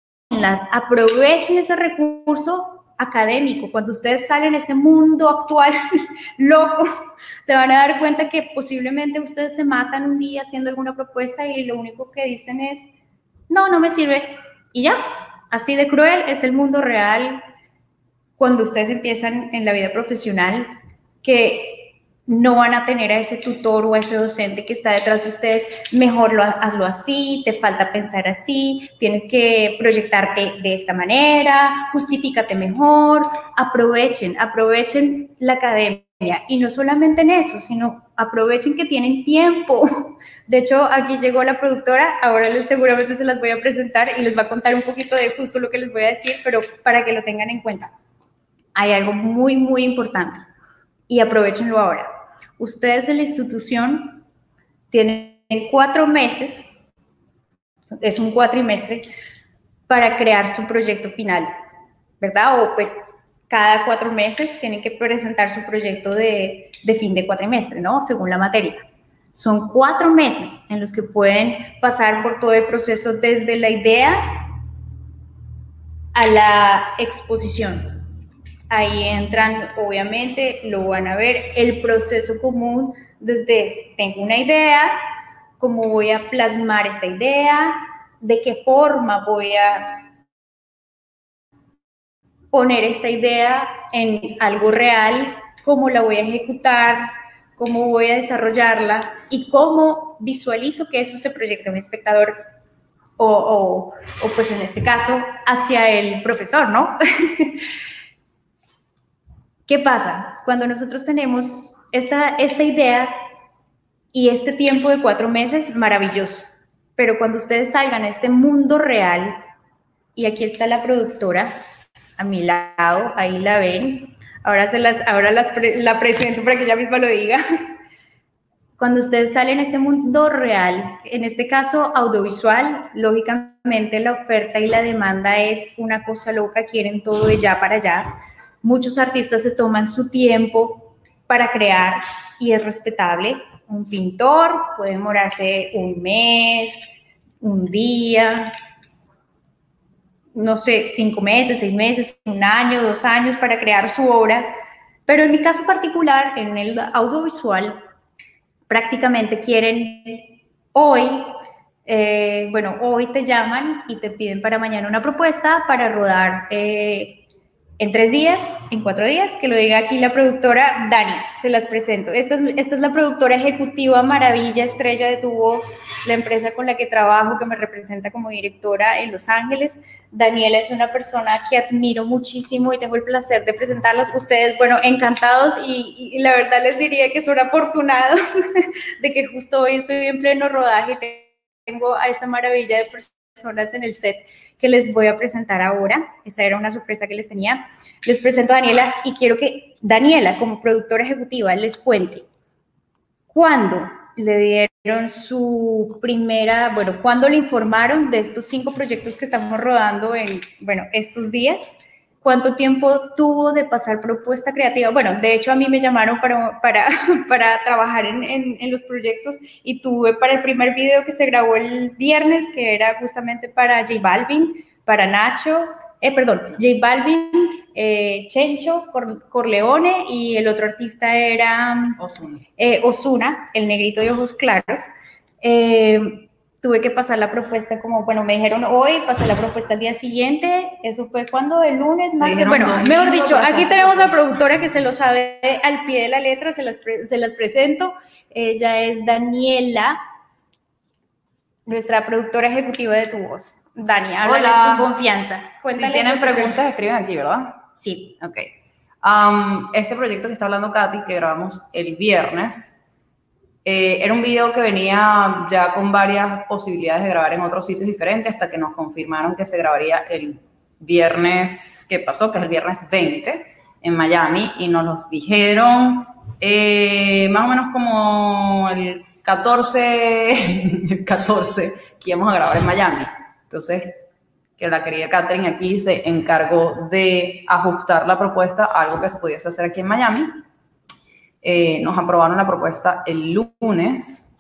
aprovechen ese recurso académico. Cuando ustedes salen en este mundo actual loco, se van a dar cuenta que posiblemente ustedes se matan un día haciendo alguna propuesta y lo único que dicen es, no me sirve, y ya. Así de cruel es el mundo real cuando ustedes empiezan en la vida profesional, que no van a tener a ese tutor o a ese docente que está detrás de ustedes, mejor hazlo así, te falta pensar así, tienes que proyectarte de esta manera, justifícate mejor. Aprovechen la academia, y no solamente en eso, sino aprovechen que tienen tiempo. De hecho, aquí llegó la productora, ahora seguramente se las voy a presentar y les va a contar un poquito de justo lo que les voy a decir, pero para que lo tengan en cuenta. Hay algo muy, muy importante, y aprovechenlo ahora. Ustedes en la institución tienen 4 meses, es un cuatrimestre, para crear su proyecto final, ¿verdad? O pues cada 4 meses tienen que presentar su proyecto de fin de cuatrimestre, ¿no? Según la materia. Son 4 meses en los que pueden pasar por todo el proceso desde la idea a la exposición. Ahí entran, obviamente, lo van a ver, el proceso común desde tengo una idea, cómo voy a plasmar esta idea, de qué forma voy a poner esta idea en algo real, cómo la voy a ejecutar, cómo voy a desarrollarla y cómo visualizo que eso se proyecta a un espectador o pues en este caso hacia el profesor, ¿no? ¿Qué pasa? Cuando nosotros tenemos esta idea y este tiempo de 4 meses, maravilloso. Pero cuando ustedes salgan a este mundo real, y aquí está la productora a mi lado, ahí la ven, ahora la presento para que ella misma lo diga. Cuando ustedes salen a este mundo real, en este caso audiovisual, lógicamente la oferta y la demanda es una cosa loca, quieren todo de ya para allá. Muchos artistas se toman su tiempo para crear y es respetable. Un pintor puede demorarse un mes, un día, no sé, 5 meses, 6 meses, 1 año, 2 años para crear su obra, pero en mi caso particular, en el audiovisual, prácticamente quieren hoy, bueno, hoy te llaman y te piden para mañana una propuesta para rodar en 3 días, en 4 días, que lo diga aquí la productora Dani, se las presento. Esta es la productora ejecutiva Maravilla Estrella de Tu Voz, la empresa con la que trabajo, que me representa como directora en Los Ángeles. Daniela es una persona que admiro muchísimo y tengo el placer de presentarlas. Ustedes, bueno, encantados y la verdad les diría que son afortunados de que justo hoy estoy en pleno rodaje y tengo a esta maravilla de personas en el set que les voy a presentar ahora. Esa era una sorpresa que les tenía. Les presento a Daniela y quiero que Daniela, como productora ejecutiva, les cuente cuándo le dieron su primera, bueno, cuándo le informaron de estos 5 proyectos que estamos rodando en, bueno, estos días. ¿Cuánto tiempo tuvo de pasar propuesta creativa? Bueno, de hecho a mí me llamaron para trabajar en los proyectos y tuve para el primer video que se grabó el viernes, que era justamente para J Balvin, para Nacho, J Balvin, Chencho, Corleone y el otro artista era Ozuna, el negrito de ojos claros. Tuve que pasar la propuesta como, bueno, me dijeron hoy, pasé la propuesta el día siguiente, eso fue cuando, el lunes, martes, bueno, mejor dicho, aquí tenemos a la productora que se lo sabe al pie de la letra, se las presento. Ella es Daniela, nuestra productora ejecutiva de Tu Voz. Dani, háblales con confianza. Cuéntales. Si tienen preguntas, escriben aquí, ¿verdad? Sí. Ok. Este proyecto que está hablando Katy, que grabamos el viernes, era un video que venía ya con varias posibilidades de grabar en otros sitios diferentes hasta que nos confirmaron que se grabaría el viernes que pasó, que es el viernes 20 en Miami, y nos los dijeron más o menos como el 14 que íbamos a grabar en Miami. Entonces, que la querida Catherine aquí se encargó de ajustar la propuesta a algo que se pudiese hacer aquí en Miami. Nos aprobaron la propuesta el lunes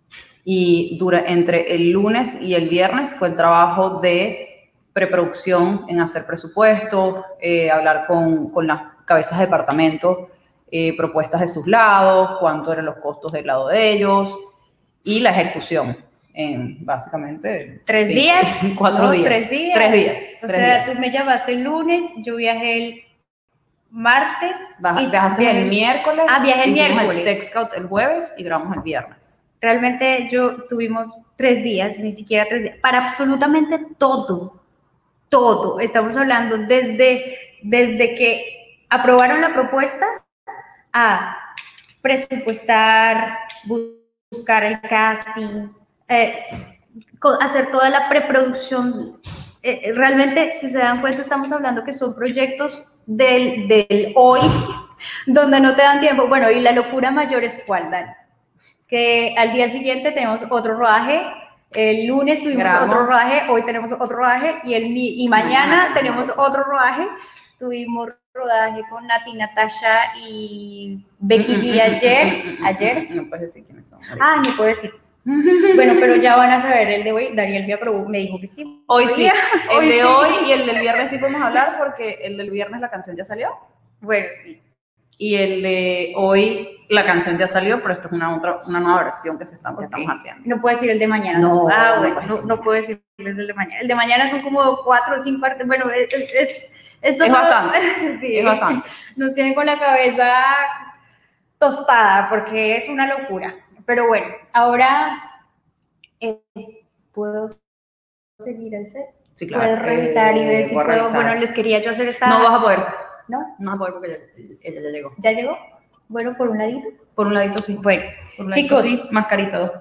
y entre el lunes y el viernes fue el trabajo de preproducción en hacer presupuestos, hablar con las cabezas de departamento, propuestas de sus lados, cuánto eran los costos del lado de ellos y la ejecución. Básicamente 3 días, 4 días, 3 días. 3 días. O sea, tú me llamaste el lunes, yo viajé el martes. Viajaste el miércoles. Viajé el miércoles. El Tech Scout el jueves y grabamos el viernes. Realmente tuvimos 3 días, ni siquiera 3 días, para absolutamente todo. Estamos hablando desde que aprobaron la propuesta a presupuestar, buscar el casting, hacer toda la preproducción. Realmente, si se dan cuenta, estamos hablando que son proyectos del hoy, donde no te dan tiempo. Bueno, y la locura mayor es cuál, Dani, que al día siguiente tenemos otro rodaje, el lunes tuvimos otro rodaje, hoy tenemos otro rodaje y mañana tenemos otro rodaje. Tuvimos rodaje con Nati, Natasha y Becky G ayer. No puedes decir quiénes son. No puedo decir. Bueno, pero ya van a saber el de hoy. Daniel me aprobó, me dijo que sí. Hoy sí. El de hoy y el del viernes sí podemos hablar porque el del viernes la canción ya salió. Bueno, sí. Y el de hoy la canción ya salió, pero esto es una nueva versión que estamos haciendo. No puedo decir el de mañana. No, bueno, no puedo decir el de mañana. El de mañana son como 4 o 5 partes. Bueno, es bastante. Sí, es bastante. Nos tienen con la cabeza tostada porque es una locura. Pero bueno, ahora ¿puedo seguir el set? Sí, claro. Puedo revisar y ver si puedo. Revisar. Bueno, les quería yo hacer esta. No vas a poder. ¿No? No vas a poder porque ella ya llegó. ¿Ya llegó? Bueno, por un ladito. Por un ladito sí. Bueno, chicos, sí, mascarita.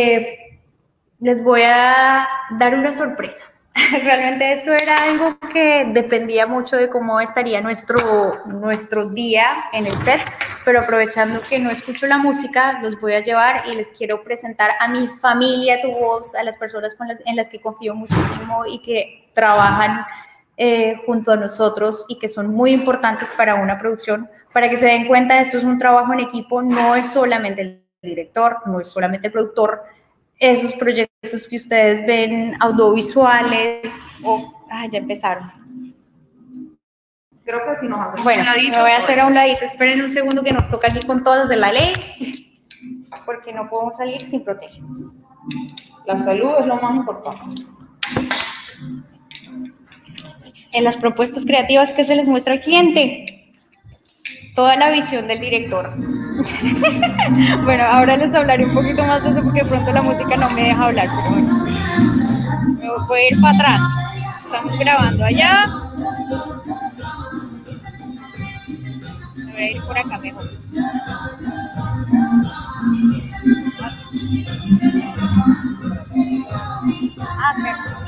Les voy a dar una sorpresa. Realmente esto era algo que dependía mucho de cómo estaría nuestro día en el set, pero aprovechando que no escucho la música, los voy a llevar y les quiero presentar a mi familia Tu Voz, a las personas en las que confío muchísimo y que trabajan junto a nosotros y que son muy importantes para una producción. Para que se den cuenta, esto es un trabajo en equipo, no es solamente el director, no es solamente el productor. Esos proyectos que ustedes ven audiovisuales o Ya empezaron. Creo que si nos hacemos Bueno, un ladito, me voy a hacer a un ladito. Esperen un segundo que nos toca aquí con todas de la ley, porque no podemos salir sin protegernos. La salud es lo más importante. En las propuestas creativas que se les muestra al cliente, toda la visión del director. Bueno, ahora les hablaré un poquito más de eso porque de pronto la música no me deja hablar, pero bueno. Me voy a ir para atrás. Estamos grabando allá. Me voy a ir por acá mejor. Perdón.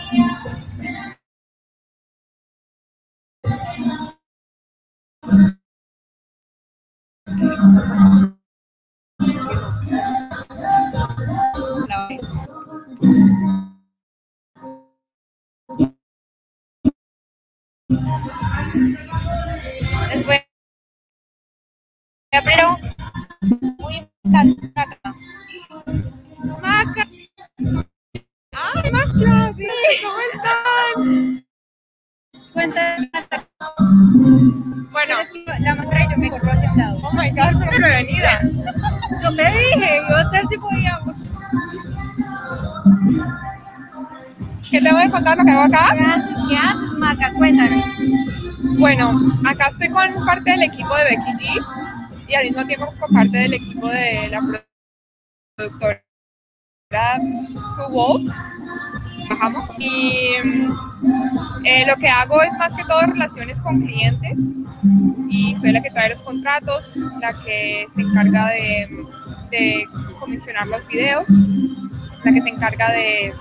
Les voy a pero muy importante acá. Maca. ¡Ay, Maca! Sí, ¿cómo están? Cuéntame. Bueno, la máscara y yo me corro hacia un lado. Oh my God, pero prevenida. Yo te dije, iba a estar si podíamos. ¿Qué te voy a contar lo que hago acá? ¿Qué haces, Maca? Cuéntanos. Bueno, acá estoy con parte del equipo de Becky G y al mismo tiempo con parte del equipo de la productora Two Wolves. Trabajamos y lo que hago es más que todo relaciones con clientes y soy la que trae los contratos, la que se encarga de comisionar los videos, la que se encarga de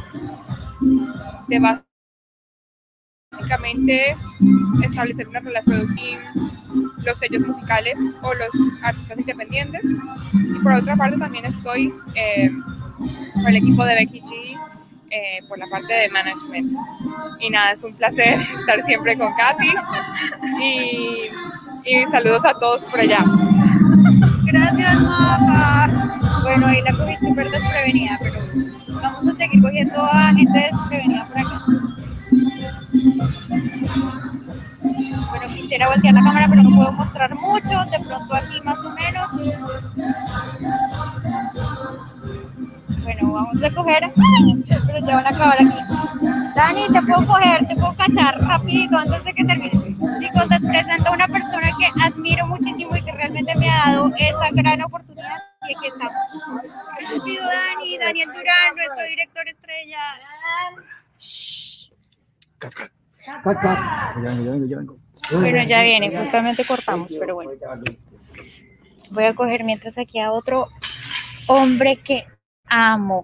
básicamente establecer una relación con los sellos musicales o los artistas independientes. Y por otra parte también estoy con el equipo de Becky G por la parte de management. Y nada, es un placer estar siempre con Katy y saludos a todos por allá. Gracias, Maca. Bueno, ahí la cogí súper desprevenida, pero vamos a seguir cogiendo a gente desprevenida por acá. Bueno, quisiera voltear la cámara, pero no puedo mostrar mucho. De pronto aquí más o menos. Bueno, vamos a coger. Pero ya van a acabar aquí. Dani, te puedo coger, te puedo cachar rapidito antes de que termine. Chicos, les presento a una persona que admiro muchísimo y que realmente me ha dado esa gran oportunidad. Y aquí estamos. Rápido, Dani, Daniel Durán, nuestro director estrella. Cut. Ya vengo. Bueno, ya viene, justamente cortamos, pero bueno. Voy a coger mientras aquí a otro hombre que amo.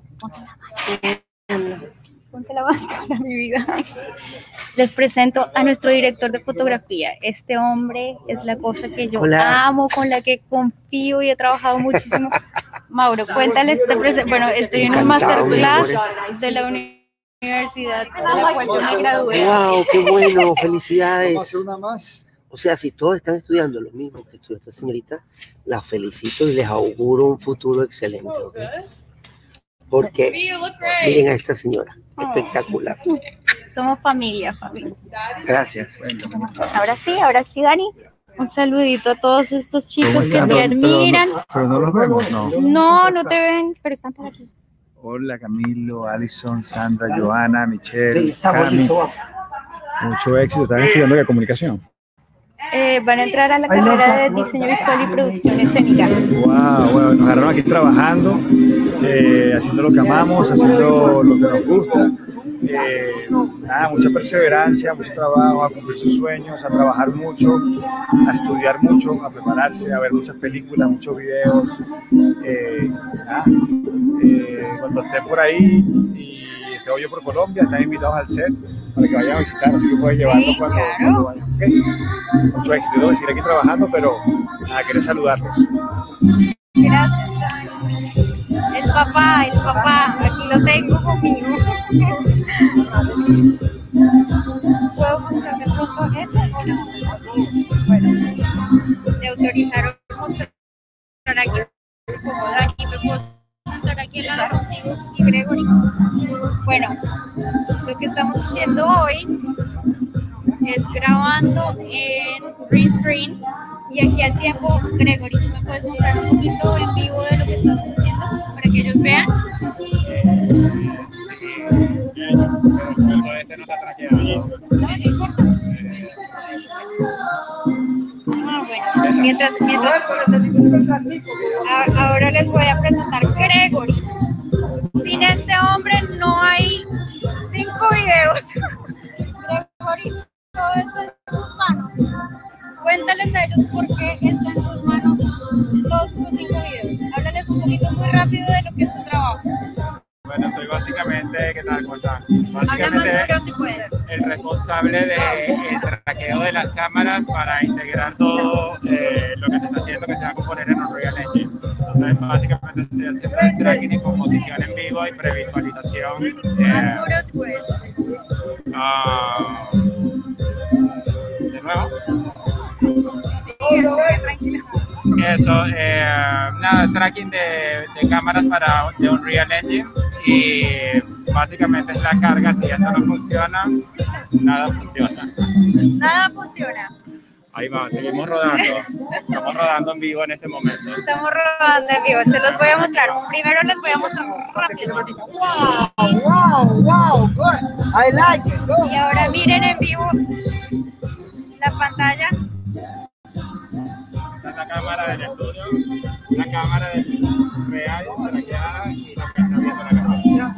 Ponte la máscara, mi vida. Les presento a nuestro director de fotografía. Este hombre es la cosa que yo amo, con la que confío y he trabajado muchísimo. Mauro, cuéntales, bueno, estoy en un masterclass de la universidad de la cual yo me gradué. ¡Wow! ¡Qué bueno! ¡Felicidades! Vamos a hacer una más. O sea, si todos están estudiando lo mismo que estudió esta señorita, la felicito y les auguro un futuro excelente. ¿Okay? Porque miren a esta señora, espectacular. Somos familia. Gracias. Ahora sí, Dani. Un saludito a todos estos chicos que te admiran. Pero no los vemos, ¿no? No te ven, pero están por aquí. Hola, Camilo, Alison, Sandra, Joana, Michelle, Cami. Mucho éxito. ¿Están estudiando de comunicación? Van a entrar a la carrera de diseño visual y producción escénica. Wow, nos agarraron aquí trabajando, haciendo lo que amamos, haciendo lo que nos gusta. Mucha perseverancia, mucho trabajo, a cumplir sus sueños, a trabajar mucho, a estudiar mucho, a prepararse, a ver muchas películas, muchos videos. Cuando estén por ahí y estén yo por Colombia, están invitados al set para que vayan a visitar, así que pueden llevarlos cuando vayan. ¿Okay? Mucho éxito, tengo que seguir aquí trabajando, pero quería saludarlos. Gracias, Dani. El papá, aquí lo tengo conmigo. ¿Puedo mostrar de pronto este o no? Bueno, te autorizaron mostrar aquí como Dani, me puedo sentar aquí en la contigo y Gregory. Bueno, lo que estamos haciendo hoy es grabando en green screen. Y aquí al tiempo, Gregory, ¿tú me puedes mostrar un poquito en vivo de lo que estamos haciendo para que ellos vean? Este no está traqueado. No importa. Bueno, mientras ahora les voy a presentar Gregory. Sin este hombre no hay 5 videos. Gregory, todo esto está en tus manos. Cuéntales a ellos por qué está en tus manos todos estos 5 videos. Háblales un poquito muy rápido de lo que es tu trabajo. Bueno, soy básicamente, ¿qué tal? ¿Cómo están? Habla más duro si puedes. El responsable del traqueo de las cámaras para integrar todo lo que se está haciendo, que se va a componer en Unreal Engine. Entonces, básicamente estoy haciendo el tracking y composición en vivo y previsualización. Más duro si puedes. ¿De nuevo? Sí, tranquilo. Eso, nada, tracking de cámaras de Unreal Engine y básicamente es la carga. Si esto no funciona, nada funciona. Nada funciona. Ahí va, seguimos rodando. Estamos rodando en vivo en este momento. Estamos rodando en vivo, se los voy a mostrar. Primero les voy a mostrar rápido. Wow, good. I like it. Go. Y ahora miren en vivo la pantalla. La cámara del estudio, la cámara del real, traqueada y la que está viendo la cámara.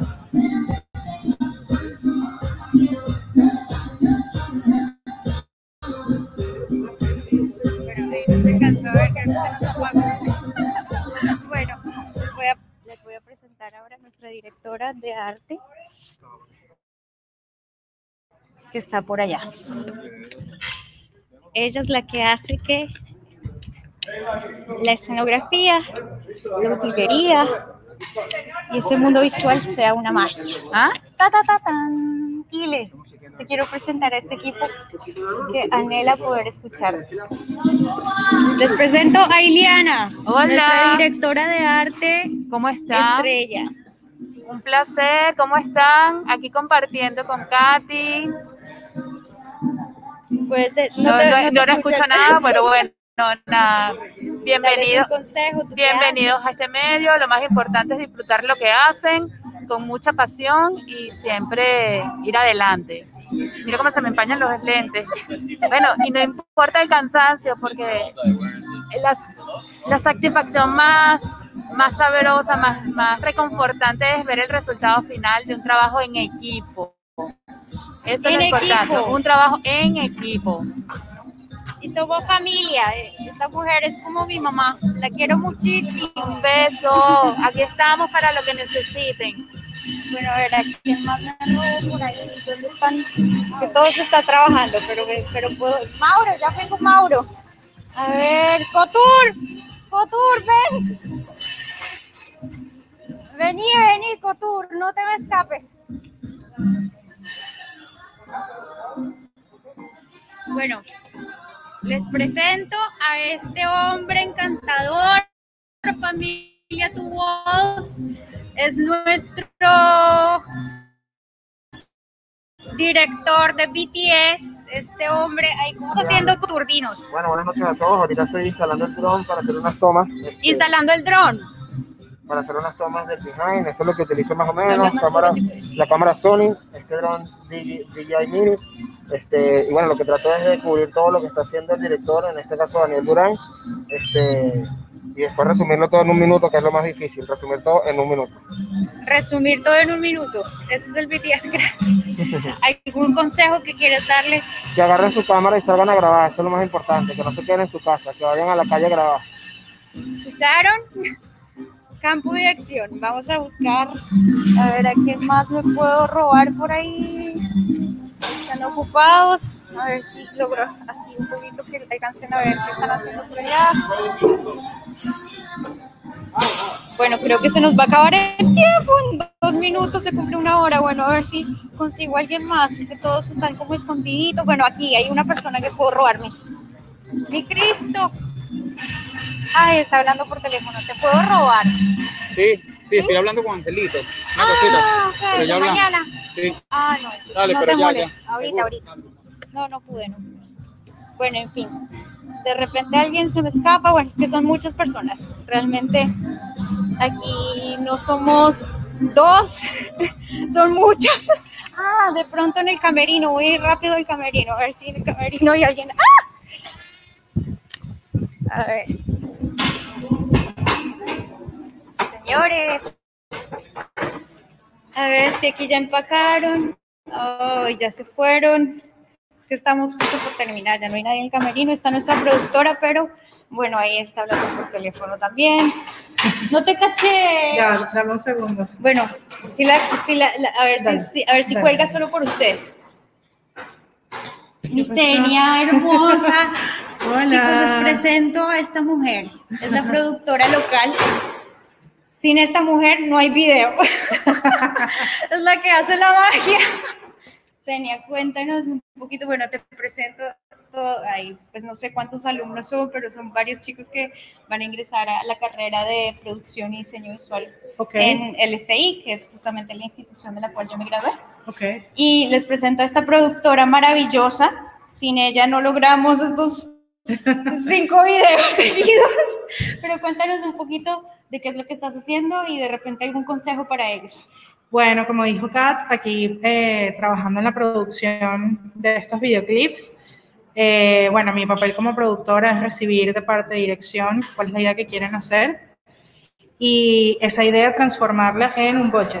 Bueno, ahí no se alcanzó a ver, creo que se nos apagó. Bueno, les voy a presentar ahora a nuestra directora de arte, que está por allá. Ella es la que hace que la escenografía, la utilería y ese mundo visual sea una magia. ¿Ah? Ta, ta, ta, tan. Ile, te quiero presentar a este equipo que anhela poder escucharte. Les presento a Iliana, nuestra directora de arte. ¿Cómo están? Estrella. Un placer, ¿cómo están? Aquí compartiendo con Katy. Pues no escucho nada, pero bueno. No, nada. Bienvenidos a este medio. Lo más importante es disfrutar lo que hacen con mucha pasión y siempre ir adelante. Mira cómo se me empañan los lentes. Bueno, y no importa el cansancio, porque la satisfacción más sabrosa, más reconfortante es ver el resultado final de un trabajo en equipo. Eso es lo importante, un trabajo en equipo. Y somos familia. Esta mujer es como mi mamá. La quiero muchísimo. Un beso. Aquí estamos para lo que necesiten. Bueno, a ver, ¿quién más me robó por ahí? ¿Dónde están? Que todo se está trabajando, pero puedo. Mauro, ya vengo Mauro. A ver, Cotur, ven. Vení, Cotur, no te me escapes. Bueno, les presento a este hombre encantador, familia Tu Voz. Es nuestro director de BTS. Este hombre, ahí está haciendo turbinos. Bueno, buenas noches a todos. Ahorita estoy instalando el dron para hacer unas tomas. Instalando el dron. Para hacer unas tomas de behind. Esto es lo que utilizo más o menos. La cámara Sony, este dron DJI Mini. Y bueno, lo que trato es de cubrir todo lo que está haciendo el director, en este caso Daniel Durán. Y después resumirlo todo en un minuto, que es lo más difícil, resumir todo en un minuto. Resumir todo en un minuto. Ese es el BTS. Gracias. ¿Algún consejo que quieres darle? Que agarren su cámara y salgan a grabar, eso es lo más importante, que no se queden en su casa, que vayan a la calle a grabar. ¿Escucharon? Campo de acción. Vamos a buscar, a ver a quién más me puedo robar por ahí. Están ocupados. A ver si logro así un poquito que alcancen a ver qué están haciendo por allá. Bueno, creo que se nos va a acabar el tiempo. En 2 minutos se cumple 1 hora. Bueno, a ver si consigo a alguien más. Es que todos están como escondiditos. Bueno, aquí hay una persona que puedo robarme. ¡Mi Cristo! Ay, está hablando por teléfono. ¿Te puedo robar? Sí, estoy hablando con Angelito. Una cosita. Okay, pero ya mañana. Sí. Ah, no. Dale, no pero te ya, molestes. ya. Ahorita. no pude. Bueno, en fin, de repente alguien se me escapa. Bueno, es que son muchas personas. Realmente aquí no somos 2, son muchos. Ah, de pronto en el camerino, voy a ir rápido al camerino, a ver si en el camerino hay alguien. ¡Ah! A ver. Señores. A ver si aquí ya empacaron. Oh, ya se fueron. Es que estamos justo por terminar, ya no hay nadie en el camerino. Está nuestra productora, pero bueno, ahí está hablando por teléfono también. No te caché. Ya, dame un segundo. Bueno, a ver si cuelga solo por ustedes. Mi Senia, hermosa. Hola. Chicos, les presento a esta mujer. Es la productora local. Sin esta mujer no hay video. Es la que hace la magia. Senia, cuéntanos un poquito. Bueno, te presento todo. Ahí, pues no sé cuántos alumnos son, pero son varios chicos que van a ingresar a la carrera de producción y diseño visual en LSI, que es justamente la institución de la cual yo me gradué. Y les presento a esta productora maravillosa. Sin ella no logramos estos 5 videos seguidos. Pero cuéntanos un poquito de qué es lo que estás haciendo y de repente algún consejo para ellos. Bueno, como dijo Kat, aquí trabajando en la producción de estos videoclips. Bueno, mi papel como productora es recibir de parte de dirección cuál es la idea que quieren hacer y esa idea transformarla en un budget,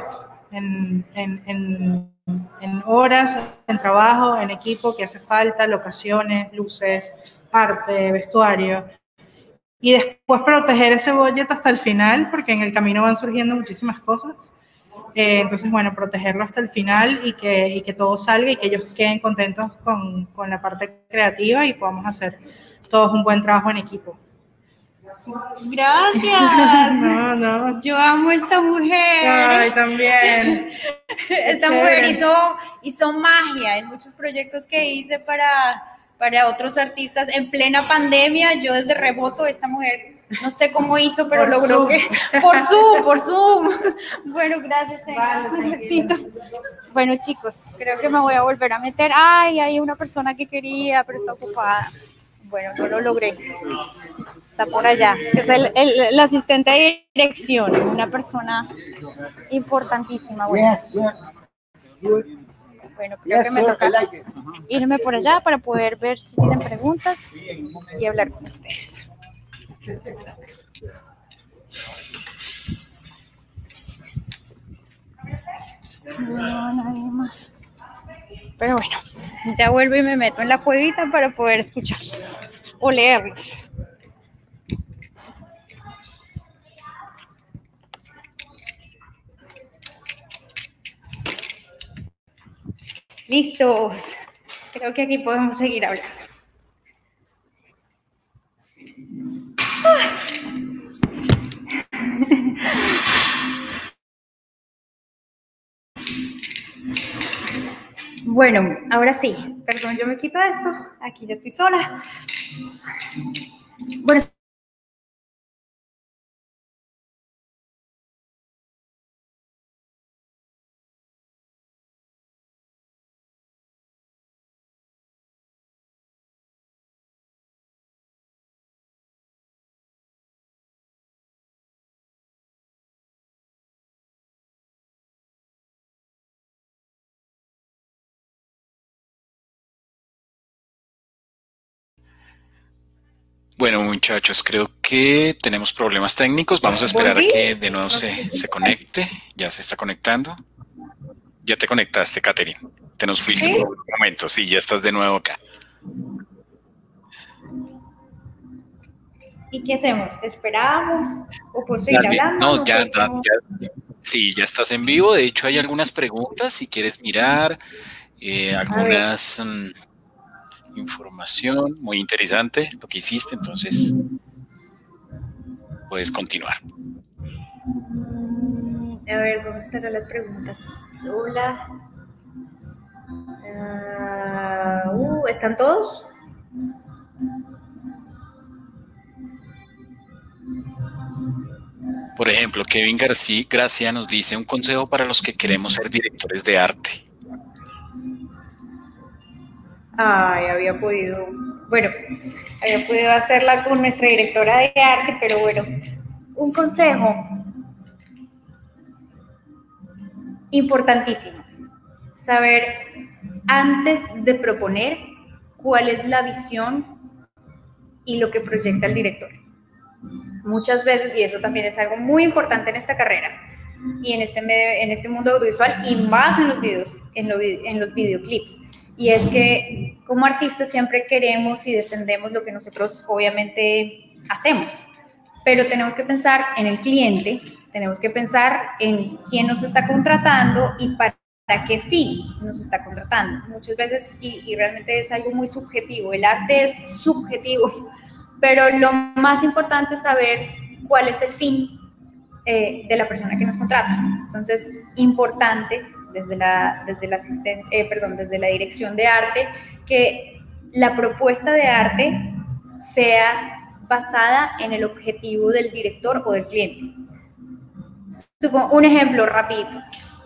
en horas, en trabajo, en equipo que hace falta, locaciones, luces, arte, vestuario. Y después proteger ese budget hasta el final, porque en el camino van surgiendo muchísimas cosas. Entonces, bueno, protegerlo hasta el final y que todo salga y que ellos queden contentos con la parte creativa y podamos hacer todos un buen trabajo en equipo. Gracias. No. Yo amo a esta mujer. Ay, también. Esta mujer hizo magia en muchos proyectos que hice para otros artistas en plena pandemia. Yo desde remoto, esta mujer no sé cómo hizo, pero logró que por Zoom. Bueno, gracias. Necesito. Bueno, chicos, creo que me voy a volver a meter. Ay, hay una persona que quería, pero está ocupada. Bueno, no lo logré. Está por allá. Es el asistente de dirección, una persona importantísima. Bueno, creo que me toca irme por allá para poder ver si tienen preguntas y hablar con ustedes. No, nadie más. Pero bueno, ya vuelvo y me meto en la cuevita para poder escucharlos o leerlos. Listos. Creo que aquí podemos seguir hablando. Bueno, ahora sí. Perdón, yo me quito esto. Aquí ya estoy sola. Bueno, Bueno, muchachos, creo que tenemos problemas técnicos. Vamos a esperar a que de nuevo se conecte. Ya se está conectando. Ya te conectaste, Catherine. Te nos fuiste por un momento. Sí, ya estás de nuevo acá. ¿Y qué hacemos? ¿Esperamos? ¿O por seguir hablando? No, ya, sí, ya estás en vivo. De hecho, hay algunas preguntas. Si quieres mirar, algunas información muy interesante lo que hiciste, entonces puedes continuar. A ver, ¿dónde estarán las preguntas? Hola. ¿Están todos? Por ejemplo, Kevin Gracia nos dice un consejo para los que queremos ser directores de arte. Ay, había podido hacerla con nuestra directora de arte, pero bueno, un consejo importantísimo, saber antes de proponer cuál es la visión y lo que proyecta el director. Muchas veces, y eso también es algo muy importante en esta carrera y en este mundo audiovisual, y más en los videoclips, y es que como artistas siempre queremos y defendemos lo que nosotros obviamente hacemos, pero tenemos que pensar en el cliente, tenemos que pensar en quién nos está contratando y para qué fin nos está contratando. Muchas veces, y realmente es algo muy subjetivo, el arte es subjetivo, pero lo más importante es saber cuál es el fin de la persona que nos contrata. Entonces, importante desde la dirección de arte que la propuesta de arte sea basada en el objetivo del director o del cliente. Un ejemplo rapidito.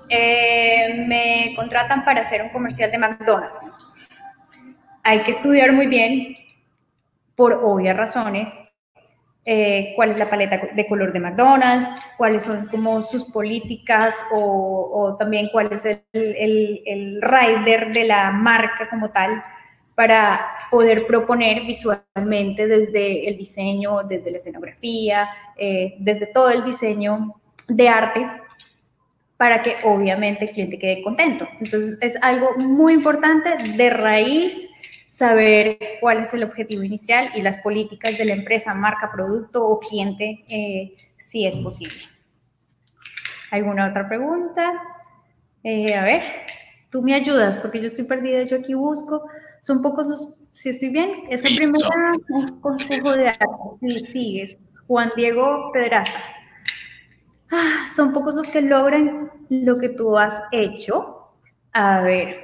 Me contratan para hacer un comercial de McDonald's. Hay que estudiar muy bien, por obvias razones, cuál es la paleta de color de McDonald's, cuáles son como sus políticas o también cuál es el rider de la marca como tal, para poder proponer visualmente desde el diseño, desde la escenografía, desde todo el diseño de arte, para que obviamente el cliente quede contento. Entonces es algo muy importante de raíz saber cuál es el objetivo inicial y las políticas de la empresa, marca, producto o cliente, si es posible. ¿Alguna otra pregunta? A ver, tú me ayudas porque yo estoy perdida, yo aquí busco. Son pocos los, si estoy bien, es el primer consejo de arte. Sí, es Juan Diego Pedraza. Son pocos los que logran lo que tú has hecho. A ver.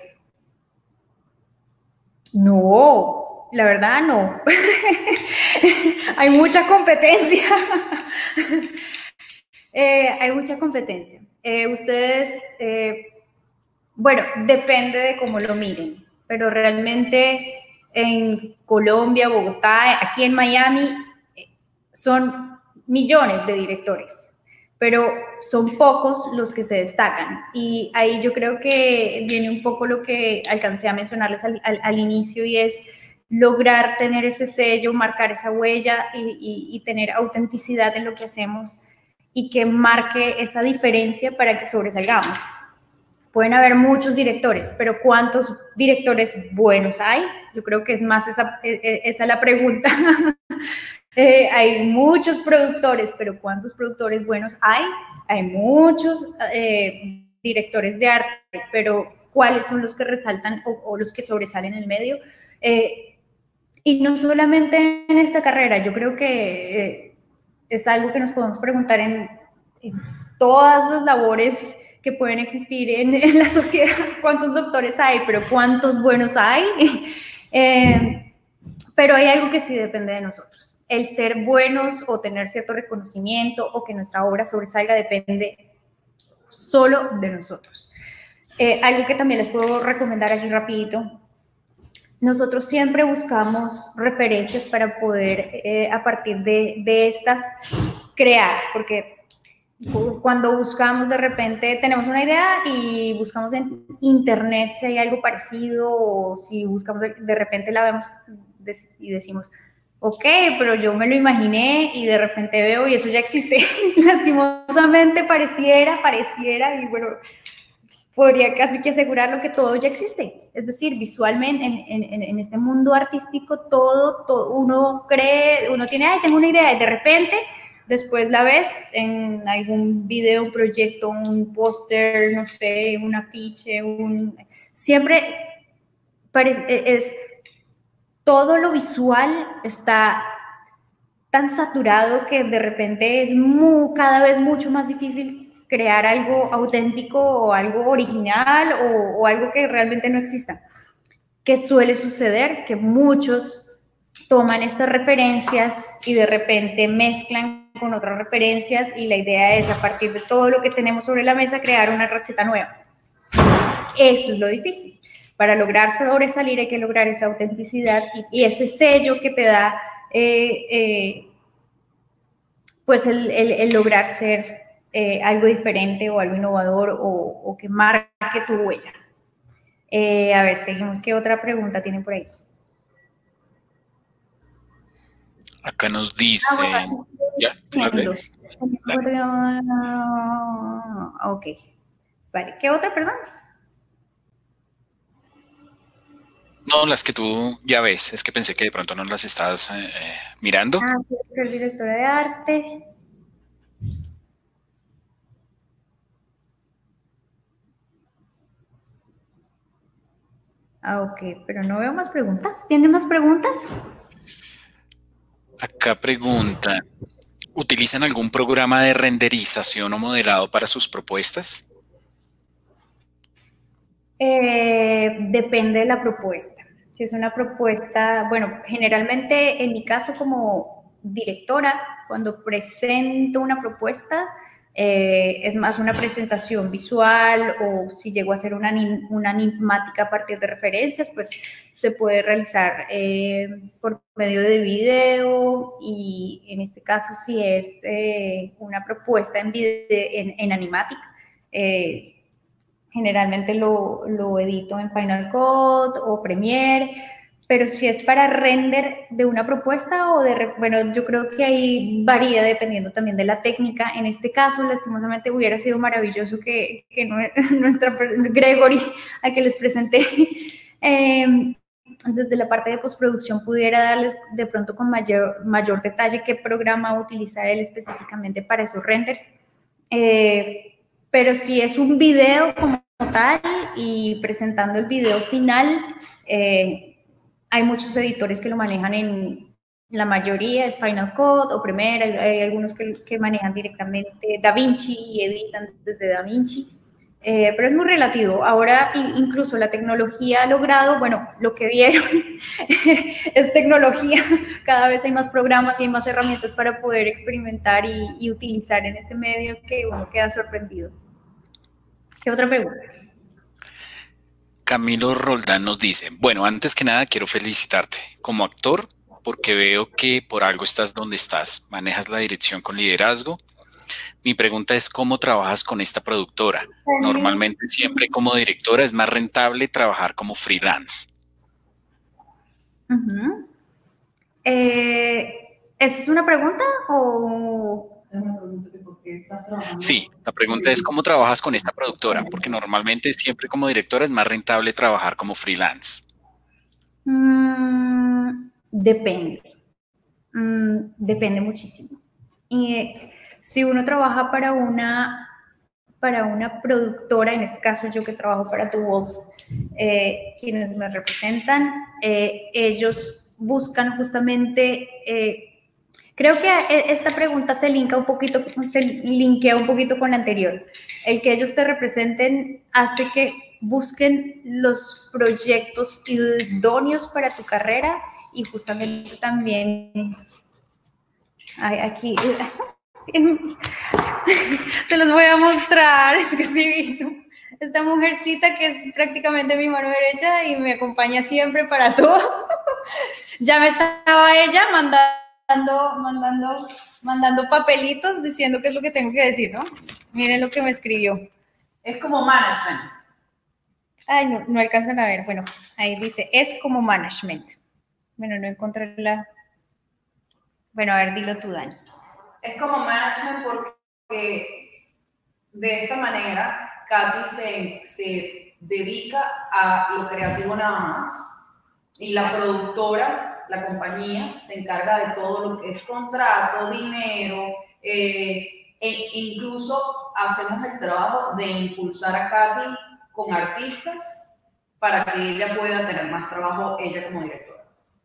No, la verdad no. Hay mucha competencia. Hay mucha competencia. Ustedes, bueno, depende de cómo lo miren, pero realmente en Colombia, Bogotá, aquí en Miami, son millones de directores, pero son pocos los que se destacan. Y ahí yo creo que viene un poco lo que alcancé a mencionarles al inicio, y es lograr tener ese sello, marcar esa huella y tener autenticidad en lo que hacemos y que marque esa diferencia para que sobresalgamos. Pueden haber muchos directores, pero ¿cuántos directores buenos hay? Yo creo que es más esa la pregunta. Hay muchos productores, pero ¿cuántos productores buenos hay? Hay muchos directores de arte, pero ¿cuáles son los que resaltan o los que sobresalen en el medio? Y no solamente en esta carrera, yo creo que es algo que nos podemos preguntar en todas las labores que pueden existir en la sociedad. ¿Cuántos doctores hay? Pero ¿cuántos buenos hay? Pero hay algo que sí depende de nosotros. El ser buenos o tener cierto reconocimiento o que nuestra obra sobresalga depende solo de nosotros. Algo que también les puedo recomendar aquí rapidito. Nosotros siempre buscamos referencias para poder, a partir de estas, crear, porque cuando buscamos de repente, tenemos una idea y buscamos en internet si hay algo parecido, o si buscamos de repente la vemos y decimos, ok, pero yo me lo imaginé y de repente veo y eso ya existe. Lastimosamente pareciera, y bueno, podría casi que asegurarlo que todo ya existe. Es decir, visualmente, en este mundo artístico, todo uno cree, uno tiene, tengo una idea, y de repente, después la ves en algún video, un proyecto, un póster, no sé, un afiche, siempre parece, todo lo visual está tan saturado que de repente es cada vez mucho más difícil crear algo auténtico o algo original o algo que realmente no exista. ¿Qué suele suceder? Que muchos toman estas referencias y de repente mezclan con otras referencias, y la idea es, a partir de todo lo que tenemos sobre la mesa, crear una receta nueva. Eso es lo difícil. Para lograr sobresalir hay que lograr esa autenticidad y ese sello que te da pues el lograr ser algo diferente o algo innovador o que marque tu huella. A ver, seguimos. ¿Qué otra pregunta tienen por ahí? Acá nos dicen... ¿Ya? Ok. Vale. ¿Qué otra, perdón? No, las que tú ya ves. Es que pensé que de pronto no las estabas mirando. Soy directora de arte. Ok, pero no veo más preguntas. ¿Tienen más preguntas? Acá pregunta, ¿utilizan algún programa de renderización o modelado para sus propuestas? Depende de la propuesta. Si es una propuesta, bueno, generalmente en mi caso como directora, cuando presento una propuesta, es más una presentación visual o si llego a hacer una animática a partir de referencias, pues se puede realizar por medio de video y en este caso si es una propuesta en animática, generalmente lo edito en Final Cut o Premiere, pero si es para render de una propuesta o bueno, yo creo que ahí varía dependiendo también de la técnica. En este caso, lastimosamente, hubiera sido maravilloso que nuestra Gregory, a que les presenté, desde la parte de postproducción pudiera darles de pronto con mayor detalle qué programa utiliza él específicamente para esos renders. Pero si es un video como tal y presentando el video final, hay muchos editores que lo manejan en la mayoría, es Final Cut o Premiere, hay algunos que manejan directamente DaVinci y editan desde DaVinci, pero es muy relativo. Ahora incluso la tecnología ha logrado, bueno, lo que vieron es tecnología, cada vez hay más programas y hay más herramientas para poder experimentar y utilizar en este medio que uno queda sorprendido. ¿Qué otra pregunta? Camilo Roldán nos dice, bueno, antes que nada quiero felicitarte como actor porque veo que por algo estás donde estás, manejas la dirección con liderazgo. Mi pregunta es, ¿cómo trabajas con esta productora? Normalmente siempre como directora es más rentable trabajar como freelance. ¿Es una pregunta o...? Sí, la pregunta es ¿cómo trabajas con esta productora? Porque normalmente siempre como directora es más rentable trabajar como freelance. Depende. Depende muchísimo. Y si uno trabaja para una productora, en este caso yo que trabajo para The Wolves, quienes me representan, ellos buscan justamente... creo que esta pregunta se linkea un poquito con la anterior. El que ellos te representen hace que busquen los proyectos idóneos para tu carrera y justamente también aquí se los voy a mostrar, es que es divino. Esta mujercita que es prácticamente mi mano derecha y me acompaña siempre para todo. Ya me estaba ella mandando papelitos diciendo qué es lo que tengo que decir, ¿no? Miren lo que me escribió. Es como management. Ay, no alcanzan a ver. Bueno, ahí dice, es como management. Bueno, no encontré la... Bueno, a ver, dilo tú, Dani. Es como management porque de esta manera Katy se dedica a lo creativo nada más y la productora, la compañía, se encarga de todo lo que es contrato, dinero, e incluso hacemos el trabajo de impulsar a Katy con artistas para que ella pueda tener más trabajo ella como directora.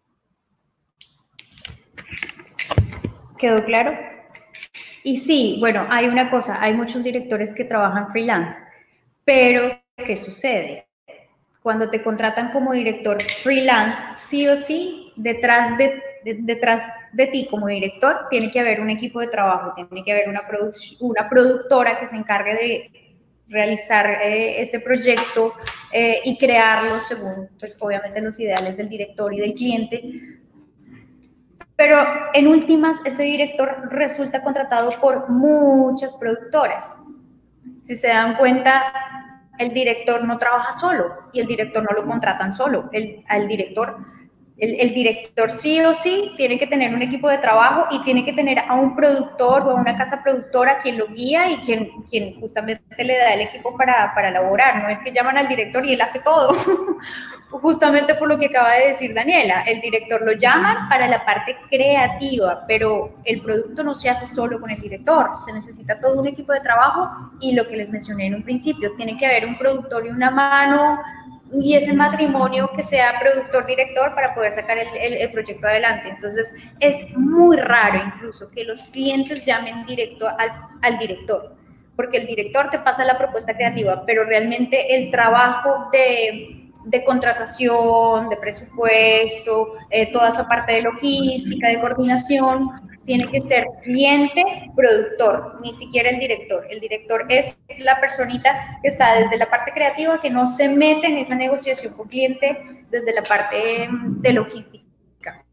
¿Quedó claro? Y sí, bueno, hay una cosa, hay muchos directores que trabajan freelance, pero ¿qué sucede? Cuando te contratan como director freelance, sí o sí, detrás de ti como director, tiene que haber un equipo de trabajo, tiene que haber una productora que se encargue realizar ese proyecto y crearlo según, pues, obviamente los ideales del director y del cliente. Pero en últimas, ese director resulta contratado por muchas productoras. Si se dan cuenta, el director no trabaja solo y el director no lo contratan solo. El director sí o sí tiene que tener un equipo de trabajo y tiene que tener a un productor o a una casa productora quien lo guía y quien justamente le da el equipo para elaborar. No es que llaman al director y él hace todo, justamente por lo que acaba de decir Daniela. El director lo llaman para la parte creativa, pero el producto no se hace solo con el director. Se necesita todo un equipo de trabajo y lo que les mencioné en un principio, tiene que haber un productor y una mano y ese matrimonio que sea productor-director para poder sacar el proyecto adelante. Entonces, es muy raro incluso que los clientes llamen directo al director, porque el director te pasa la propuesta creativa, pero realmente el trabajo de contratación, de presupuesto, toda esa parte de logística, de coordinación, tiene que ser cliente-productor, ni siquiera el director. El director es la personita que está desde la parte creativa, que no se mete en esa negociación con cliente desde la parte de logística.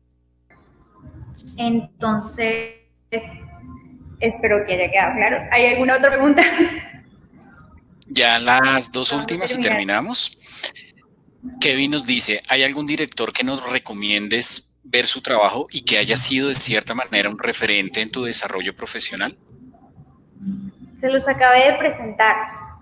Entonces, espero que haya quedado claro. ¿Hay alguna otra pregunta? Ya las dos últimas y terminamos. Kevin nos dice, ¿hay algún director que nos recomiendes ver su trabajo y que haya sido de cierta manera un referente en tu desarrollo profesional? Se los acabé de presentar.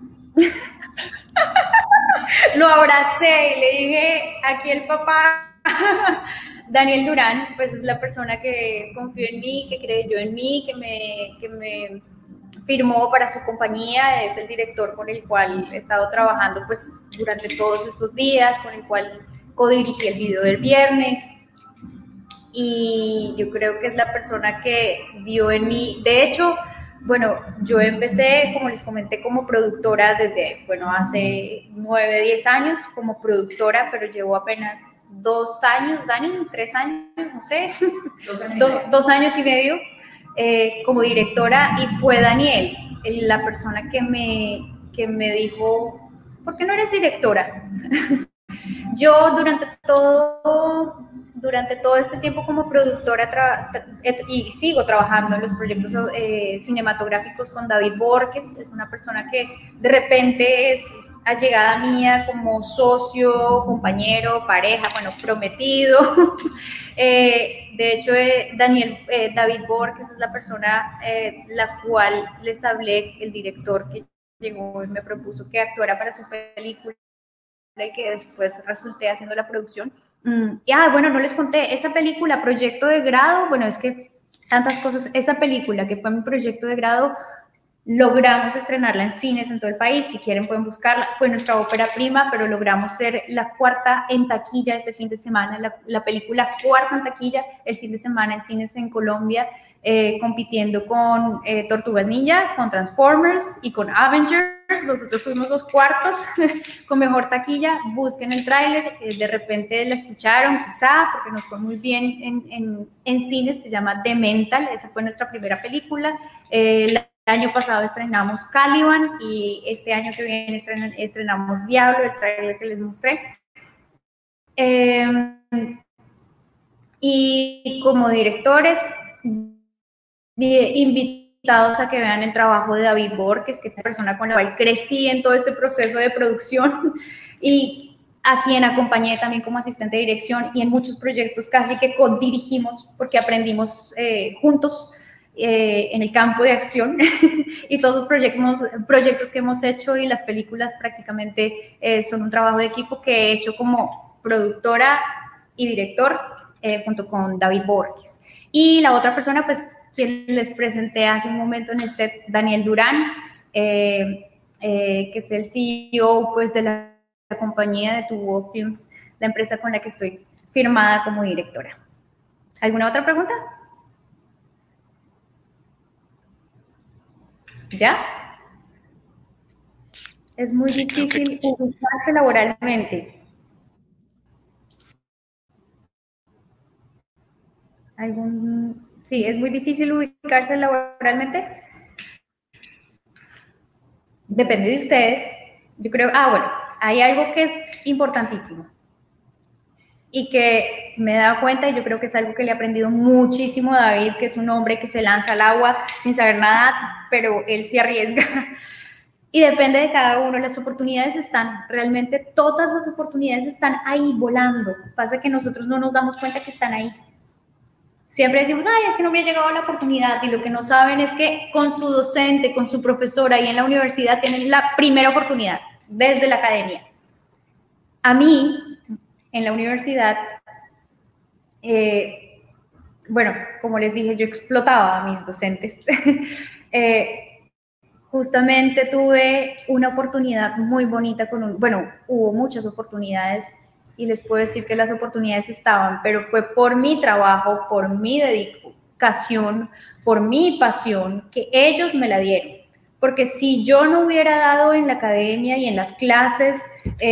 Lo abracé y le dije, aquí el papá. Daniel Durán, pues es la persona que confió en mí, que creyó en mí, que me firmó para su compañía. Es el director con el cual he estado trabajando pues durante todos estos días, con el cual codirigí el video del viernes. Y yo creo que es la persona que vio en mí. De hecho, bueno, yo empecé, como les comenté, como productora desde, bueno, hace 9, 10 años como productora, pero llevo apenas 2 años, Dani, 3 años, no sé, 2 años y medio como directora, y fue Daniel la persona que me dijo, ¿por qué no eres directora? Yo durante todo este tiempo como productora y sigo trabajando en los proyectos cinematográficos con David Borges. Es una persona que de repente es allegada mía como socio, compañero, pareja, bueno, prometido. De hecho, David Borges es la persona la cual les hablé, el director que llegó y me propuso que actuara para su película y que después resulté haciendo la producción. Bueno, no les conté, esa película, proyecto de grado, bueno, es que tantas cosas, esa película que fue mi proyecto de grado, logramos estrenarla en cines en todo el país. Si quieren pueden buscarla, fue nuestra ópera prima, pero logramos ser la 4ª en taquilla este fin de semana, la película 4ª en taquilla el fin de semana en cines en Colombia, compitiendo con Tortugas Ninja, con Transformers y con Avengers. Nosotros fuimos los 4º con mejor taquilla. Busquen el tráiler, de repente la escucharon quizá porque nos fue muy bien en cines. Se llama The Mental, esa fue nuestra primera película. El año pasado estrenamos Caliban y este año que viene estrenamos Diablo, el tráiler que les mostré. Y como directores, invitados a que vean el trabajo de David Borges, que es una persona con la cual crecí en todo este proceso de producción y a quien acompañé también como asistente de dirección, y en muchos proyectos casi que codirigimos porque aprendimos juntos en el campo de acción y todos los proyectos que hemos hecho y las películas prácticamente son un trabajo de equipo que he hecho como productora y director junto con David Borges. Y la otra persona, pues, quien les presenté hace un momento en el set, Daniel Durán, que es el CEO pues, de la compañía de Two Wolf Films, la empresa con la que estoy firmada como directora. ¿Alguna otra pregunta? ¿Ya? Es muy difícil ubicarse laboralmente. Sí, es muy difícil ubicarse laboralmente. depende de ustedes. Yo creo, bueno, hay algo que es importantísimo y que me he dado cuenta, y yo creo que es algo que le he aprendido muchísimo a David, que es un hombre que se lanza al agua sin saber nadar, pero él se arriesga. Y depende de cada uno, las oportunidades están, realmente todas las oportunidades están ahí volando. Pasa que nosotros no nos damos cuenta que están ahí. Siempre decimos, ay, es que no me ha llegado la oportunidad, y lo que no saben es que con su docente, con su profesora y en la universidad tienen la primera oportunidad, desde la academia. A mí, en la universidad, bueno, como les dije, yo explotaba a mis docentes. Justamente tuve una oportunidad muy bonita bueno, hubo muchas oportunidades y les puedo decir que las oportunidades estaban, pero fue por mi trabajo, por mi dedicación, por mi pasión, que ellos me la dieron. Porque si yo no hubiera dado en la academia y en las clases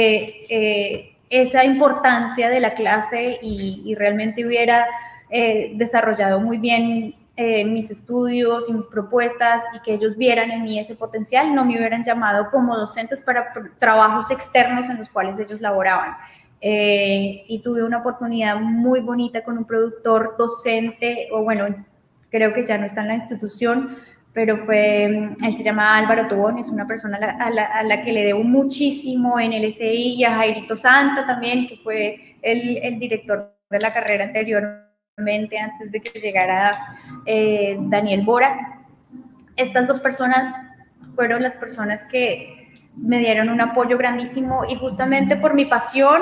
esa importancia de la clase y realmente hubiera desarrollado muy bien mis estudios y mis propuestas y que ellos vieran en mí ese potencial, no me hubieran llamado como docentes para trabajos externos en los cuales ellos laboraban. Y tuve una oportunidad muy bonita con un productor docente, o bueno, creo que ya no está en la institución, pero él se llama Álvaro Tobón, es una persona a la que le debo muchísimo en el SI, y a Jairito Santa también, que fue el director de la carrera anteriormente, antes de que llegara Daniel Bora. Estas dos personas fueron las personas que me dieron un apoyo grandísimo, y justamente por mi pasión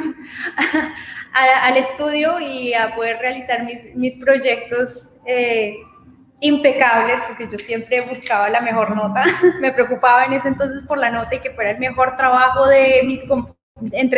al estudio y a poder realizar mis proyectos impecables, porque yo siempre buscaba la mejor nota, me preocupaba en ese entonces por la nota y que fuera el mejor trabajo de el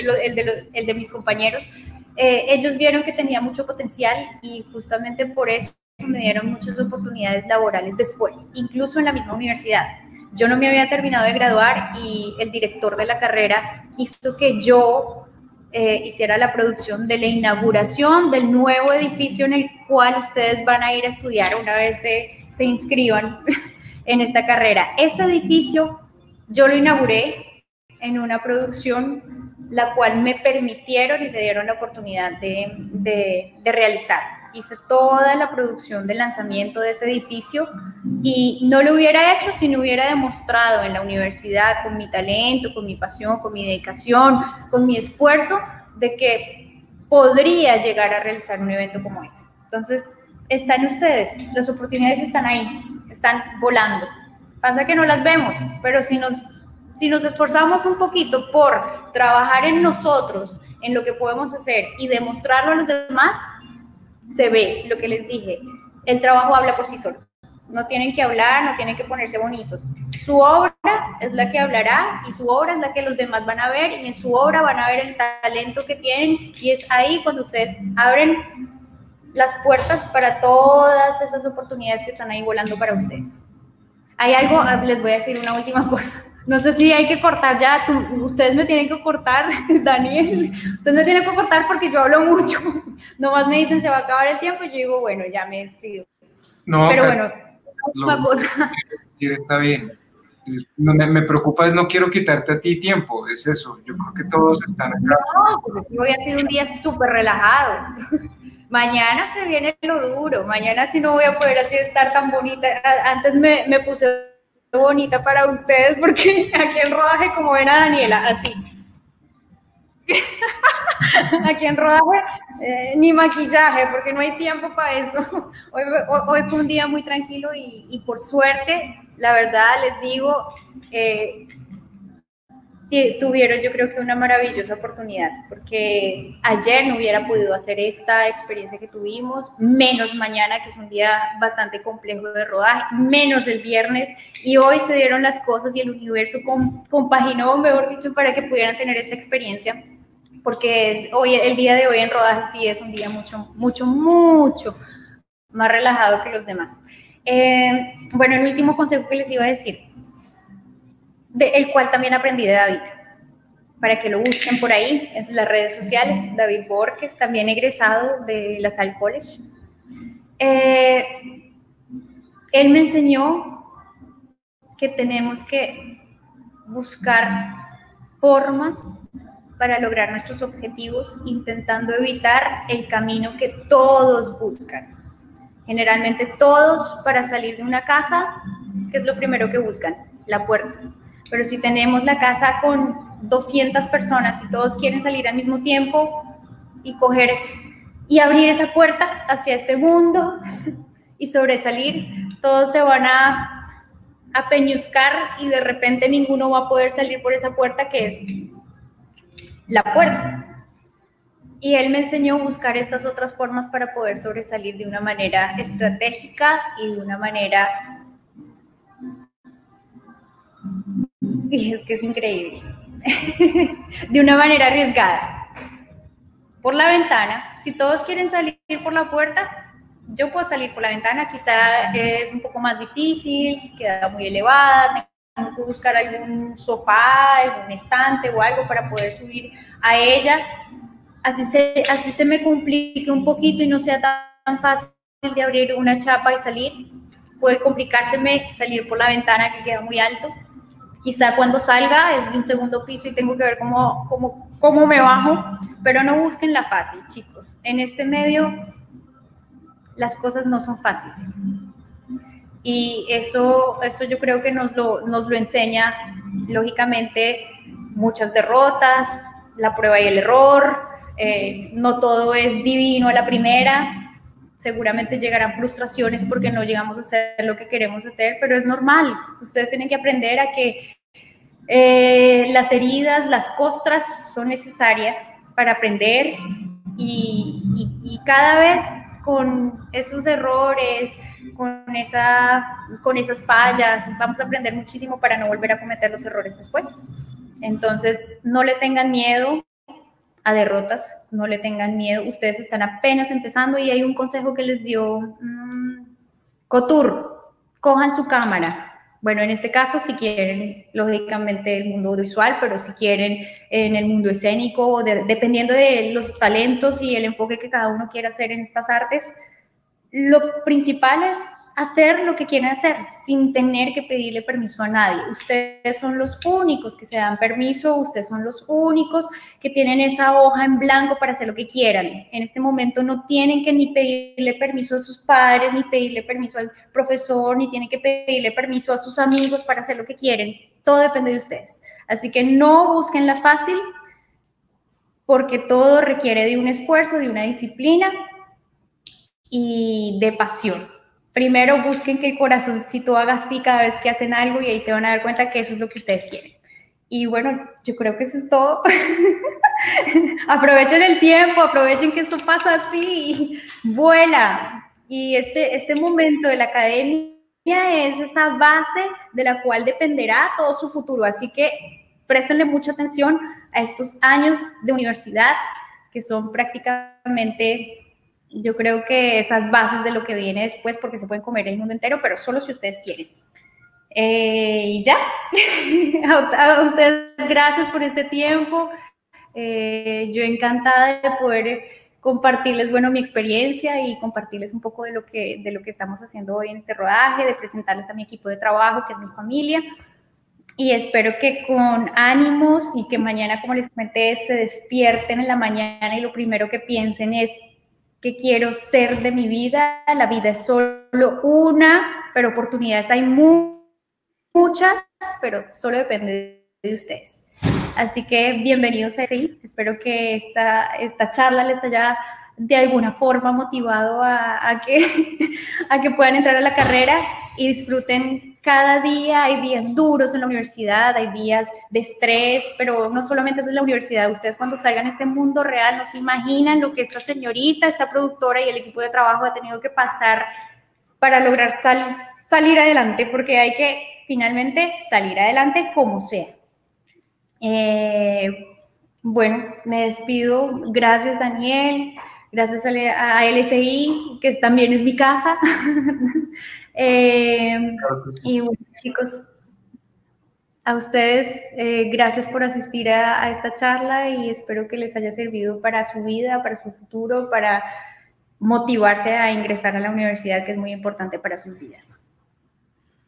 de mis compañeros. Ellos vieron que tenía mucho potencial y justamente por eso me dieron muchas oportunidades laborales después, incluso en la misma universidad. Yo no me había terminado de graduar y el director de la carrera quiso que yo hiciera la producción de la inauguración del nuevo edificio en el cual ustedes van a ir a estudiar una vez se inscriban en esta carrera. Ese edificio yo lo inauguré en una producción la cual me permitieron y me dieron la oportunidad de realizar. Hice toda la producción del lanzamiento de ese edificio y no lo hubiera hecho si no hubiera demostrado en la universidad, con mi talento, con mi pasión, con mi dedicación, con mi esfuerzo, de que podría llegar a realizar un evento como ese. Entonces, están ustedes, las oportunidades están ahí, están volando. Pasa que no las vemos, pero si nos esforzamos un poquito por trabajar en nosotros, en lo que podemos hacer y demostrarlo a los demás, se ve. Lo que les dije, el trabajo habla por sí solo. No tienen que hablar, no tienen que ponerse bonitos. Su obra es la que hablará y su obra es la que los demás van a ver, y en su obra van a ver el talento que tienen, y es ahí cuando ustedes abren las puertas para todas esas oportunidades que están ahí volando para ustedes. Hay algo, les voy a decir una última cosa. No sé si hay que cortar ya, ustedes me tienen que cortar, Daniel, ustedes me tienen que cortar porque yo hablo mucho. Nomás me dicen se va a acabar el tiempo y yo digo, bueno, ya me despido. No, pero bueno, una cosa. Está bien. Me preocupa es no quiero quitarte a ti tiempo, es eso. Yo creo que todos están acá. No, pues hoy ha sido un día súper relajado. Mañana se viene lo duro, mañana sí no voy a poder así estar tan bonita. Antes me puse bonita para ustedes porque aquí en rodaje, como ven a Daniela, así. Aquí en rodaje ni maquillaje porque no hay tiempo para eso. Hoy fue un día muy tranquilo y por suerte, la verdad les digo, tuvieron yo creo que una maravillosa oportunidad, porque ayer no hubiera podido hacer esta experiencia que tuvimos, menos mañana, que es un día bastante complejo de rodaje, menos el viernes, y hoy se dieron las cosas y el universo compaginó, mejor dicho, para que pudieran tener esta experiencia, porque el día de hoy en rodaje sí es un día mucho más relajado que los demás. Bueno, el último consejo que les iba a decir, el cual también aprendí de David, para que lo busquen por ahí en las redes sociales, David Borges, también egresado de la Salle College. Él me enseñó que tenemos que buscar formas para lograr nuestros objetivos, intentando evitar el camino que todos buscan. Generalmente todos, para salir de una casa, ¿qué es lo primero que buscan? La puerta. Pero si tenemos la casa con 200 personas y todos quieren salir al mismo tiempo y coger y abrir esa puerta hacia este mundo y sobresalir, todos se van a peñuscar y de repente ninguno va a poder salir por esa puerta que es la puerta. Y él me enseñó a buscar estas otras formas para poder sobresalir de una manera estratégica y de una manera... Y es que es increíble. De una manera arriesgada. Por la ventana. Si todos quieren salir por la puerta, yo puedo salir por la ventana. Quizá es un poco más difícil, queda muy elevada, tengo que buscar algún sofá, algún estante o algo para poder subir a ella. Así se me complique un poquito y no sea tan fácil de abrir una chapa y salir. Puede complicárseme salir por la ventana que queda muy alto. Quizá cuando salga es de un segundo piso y tengo que ver cómo me bajo, pero no busquen la fácil, chicos. En este medio las cosas no son fáciles. Y eso yo creo que nos lo enseña, lógicamente, muchas derrotas, la prueba y el error. No todo es divino a la primera. Seguramente llegarán frustraciones porque no llegamos a hacer lo que queremos hacer, pero es normal. Ustedes tienen que aprender a que las heridas, las costras son necesarias para aprender y cada vez con esos errores, con esas fallas, vamos a aprender muchísimo para no volver a cometer los errores después. Entonces, no le tengan miedo a derrotas, no le tengan miedo, ustedes están apenas empezando y hay un consejo que les dio Couture, cojan su cámara. Bueno, en este caso, si quieren, lógicamente, el mundo audiovisual, pero si quieren en el mundo escénico, dependiendo de los talentos y el enfoque que cada uno quiera hacer en estas artes, lo principal es hacer lo que quieren hacer sin tener que pedirle permiso a nadie. Ustedes son los únicos que se dan permiso, ustedes son los únicos que tienen esa hoja en blanco para hacer lo que quieran. En este momento no tienen que ni pedirle permiso a sus padres, ni pedirle permiso al profesor, ni tienen que pedirle permiso a sus amigos para hacer lo que quieren. Todo depende de ustedes. Así que no busquen la fácil, porque todo requiere de un esfuerzo, de una disciplina y de pasión. Primero busquen que el corazoncito haga así cada vez que hacen algo y ahí se van a dar cuenta que eso es lo que ustedes quieren. Y bueno, yo creo que eso es todo. Aprovechen el tiempo, aprovechen que esto pasa así, vuela. Y este momento de la academia es esa base de la cual dependerá todo su futuro. Así que préstenle mucha atención a estos años de universidad, que son prácticamente... Yo creo que esas bases de lo que viene después, porque se pueden comer el mundo entero, pero solo si ustedes quieren. Y ya, a ustedes gracias por este tiempo. Yo encantada de poder compartirles, bueno, mi experiencia y compartirles un poco de lo que estamos haciendo hoy en este rodaje, de presentarles a mi equipo de trabajo, que es mi familia. Y espero que con ánimos y que mañana, como les comenté, se despierten en la mañana y lo primero que piensen es: ¿qué quiero ser de mi vida? La vida es solo una, pero oportunidades hay muchas, pero solo depende de ustedes. Así que bienvenidos a sí. Espero que esta charla les haya de alguna forma motivado a que puedan entrar a la carrera y disfruten cada día. Hay días duros en la universidad, hay días de estrés, pero no solamente es en la universidad. Ustedes cuando salgan a este mundo real no se imaginan lo que esta señorita, esta productora y el equipo de trabajo ha tenido que pasar para lograr salir adelante, porque hay que finalmente salir adelante como sea. Bueno, me despido. Gracias, Daniel. Gracias a LSI, que también es mi casa. Y bueno, chicos, a ustedes, gracias por asistir a esta charla y espero que les haya servido para su vida, para su futuro, para motivarse a ingresar a la universidad, que es muy importante para sus vidas.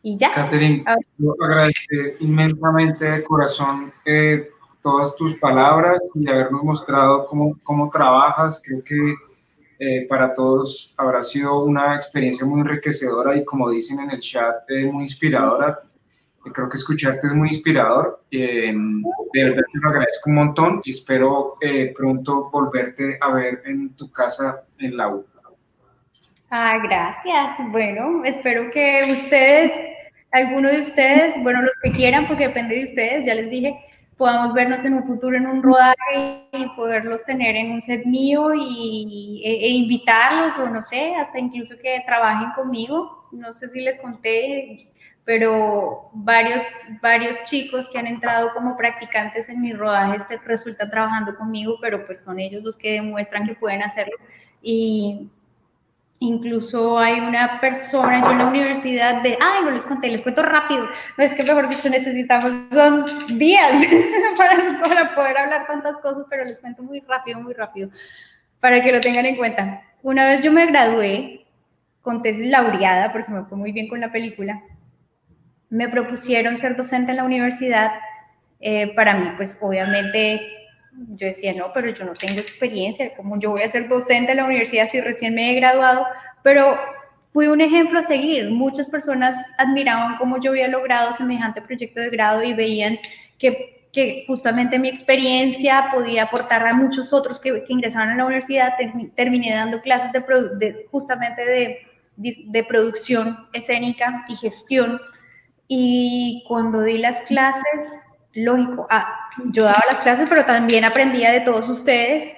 Y ya. Catherine, yo agradezco inmensamente de corazón todas tus palabras y habernos mostrado cómo trabajas. Creo que para todos habrá sido una experiencia muy enriquecedora y, como dicen en el chat, muy inspiradora. Creo que escucharte es muy inspirador. De verdad te lo agradezco un montón y espero pronto volverte a ver en tu casa en la U. Ah, gracias. Bueno, espero que ustedes, alguno de ustedes, bueno, los que quieran, porque depende de ustedes, ya les dije, podamos vernos en un futuro en un rodaje y poderlos tener en un set mío e invitarlos, o no sé, hasta incluso que trabajen conmigo. No sé si les conté, pero varios chicos que han entrado como practicantes en mis rodajes resultan trabajando conmigo, pero pues son ellos los que demuestran que pueden hacerlo. Y incluso hay una persona, yo en la universidad no les conté, les cuento rápido, no es que mejor dicho necesitamos, son días para poder hablar tantas cosas, pero les cuento muy rápido, para que lo tengan en cuenta. Una vez yo me gradué con tesis laureada, porque me fue muy bien con la película, me propusieron ser docente en la universidad. Para mí, pues obviamente, yo decía, no, pero yo no tengo experiencia, ¿cómo yo voy a ser docente en la universidad si recién me he graduado? Pero fui un ejemplo a seguir. Muchas personas admiraban cómo yo había logrado semejante proyecto de grado y veían que justamente mi experiencia podía aportar a muchos otros que ingresaban a la universidad. Terminé dando clases justamente de producción escénica y gestión. Y cuando di las clases, lógico, yo daba las clases, pero también aprendía de todos ustedes.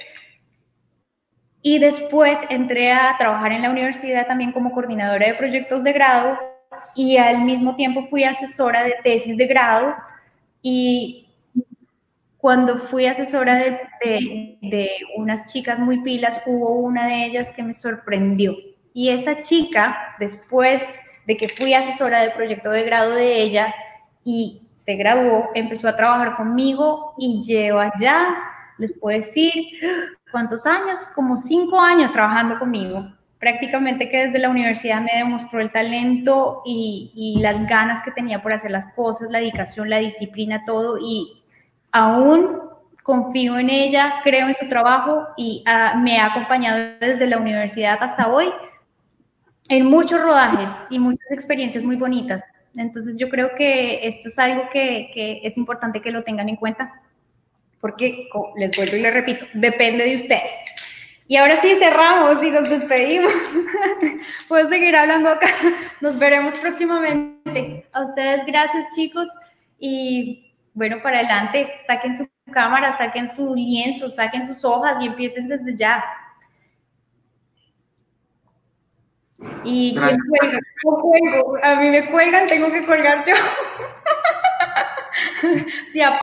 Y después entré a trabajar en la universidad también como coordinadora de proyectos de grado y al mismo tiempo fui asesora de tesis de grado. Y cuando fui asesora de unas chicas muy pilas, hubo una de ellas que me sorprendió. Y esa chica, después de que fui asesora del proyecto de grado de ella y se graduó, empezó a trabajar conmigo y lleva ya, les puedo decir, ¿cuántos años? Como 5 años trabajando conmigo. Prácticamente que desde la universidad me demostró el talento y las ganas que tenía por hacer las cosas, la dedicación, la disciplina, todo, y aún confío en ella, creo en su trabajo y me ha acompañado desde la universidad hasta hoy en muchos rodajes y muchas experiencias muy bonitas. Entonces yo creo que esto es algo que es importante que lo tengan en cuenta, porque les vuelvo y les repito, depende de ustedes. Y ahora sí cerramos y nos despedimos. Puedo seguir hablando acá. Nos veremos próximamente. A ustedes gracias, chicos, y bueno, para adelante, saquen su cámara, saquen su lienzo, saquen sus hojas y empiecen desde ya. Y ¿quién cuelga? Yo cuelgo. A mí me cuelgan, tengo que colgar yo. Sí,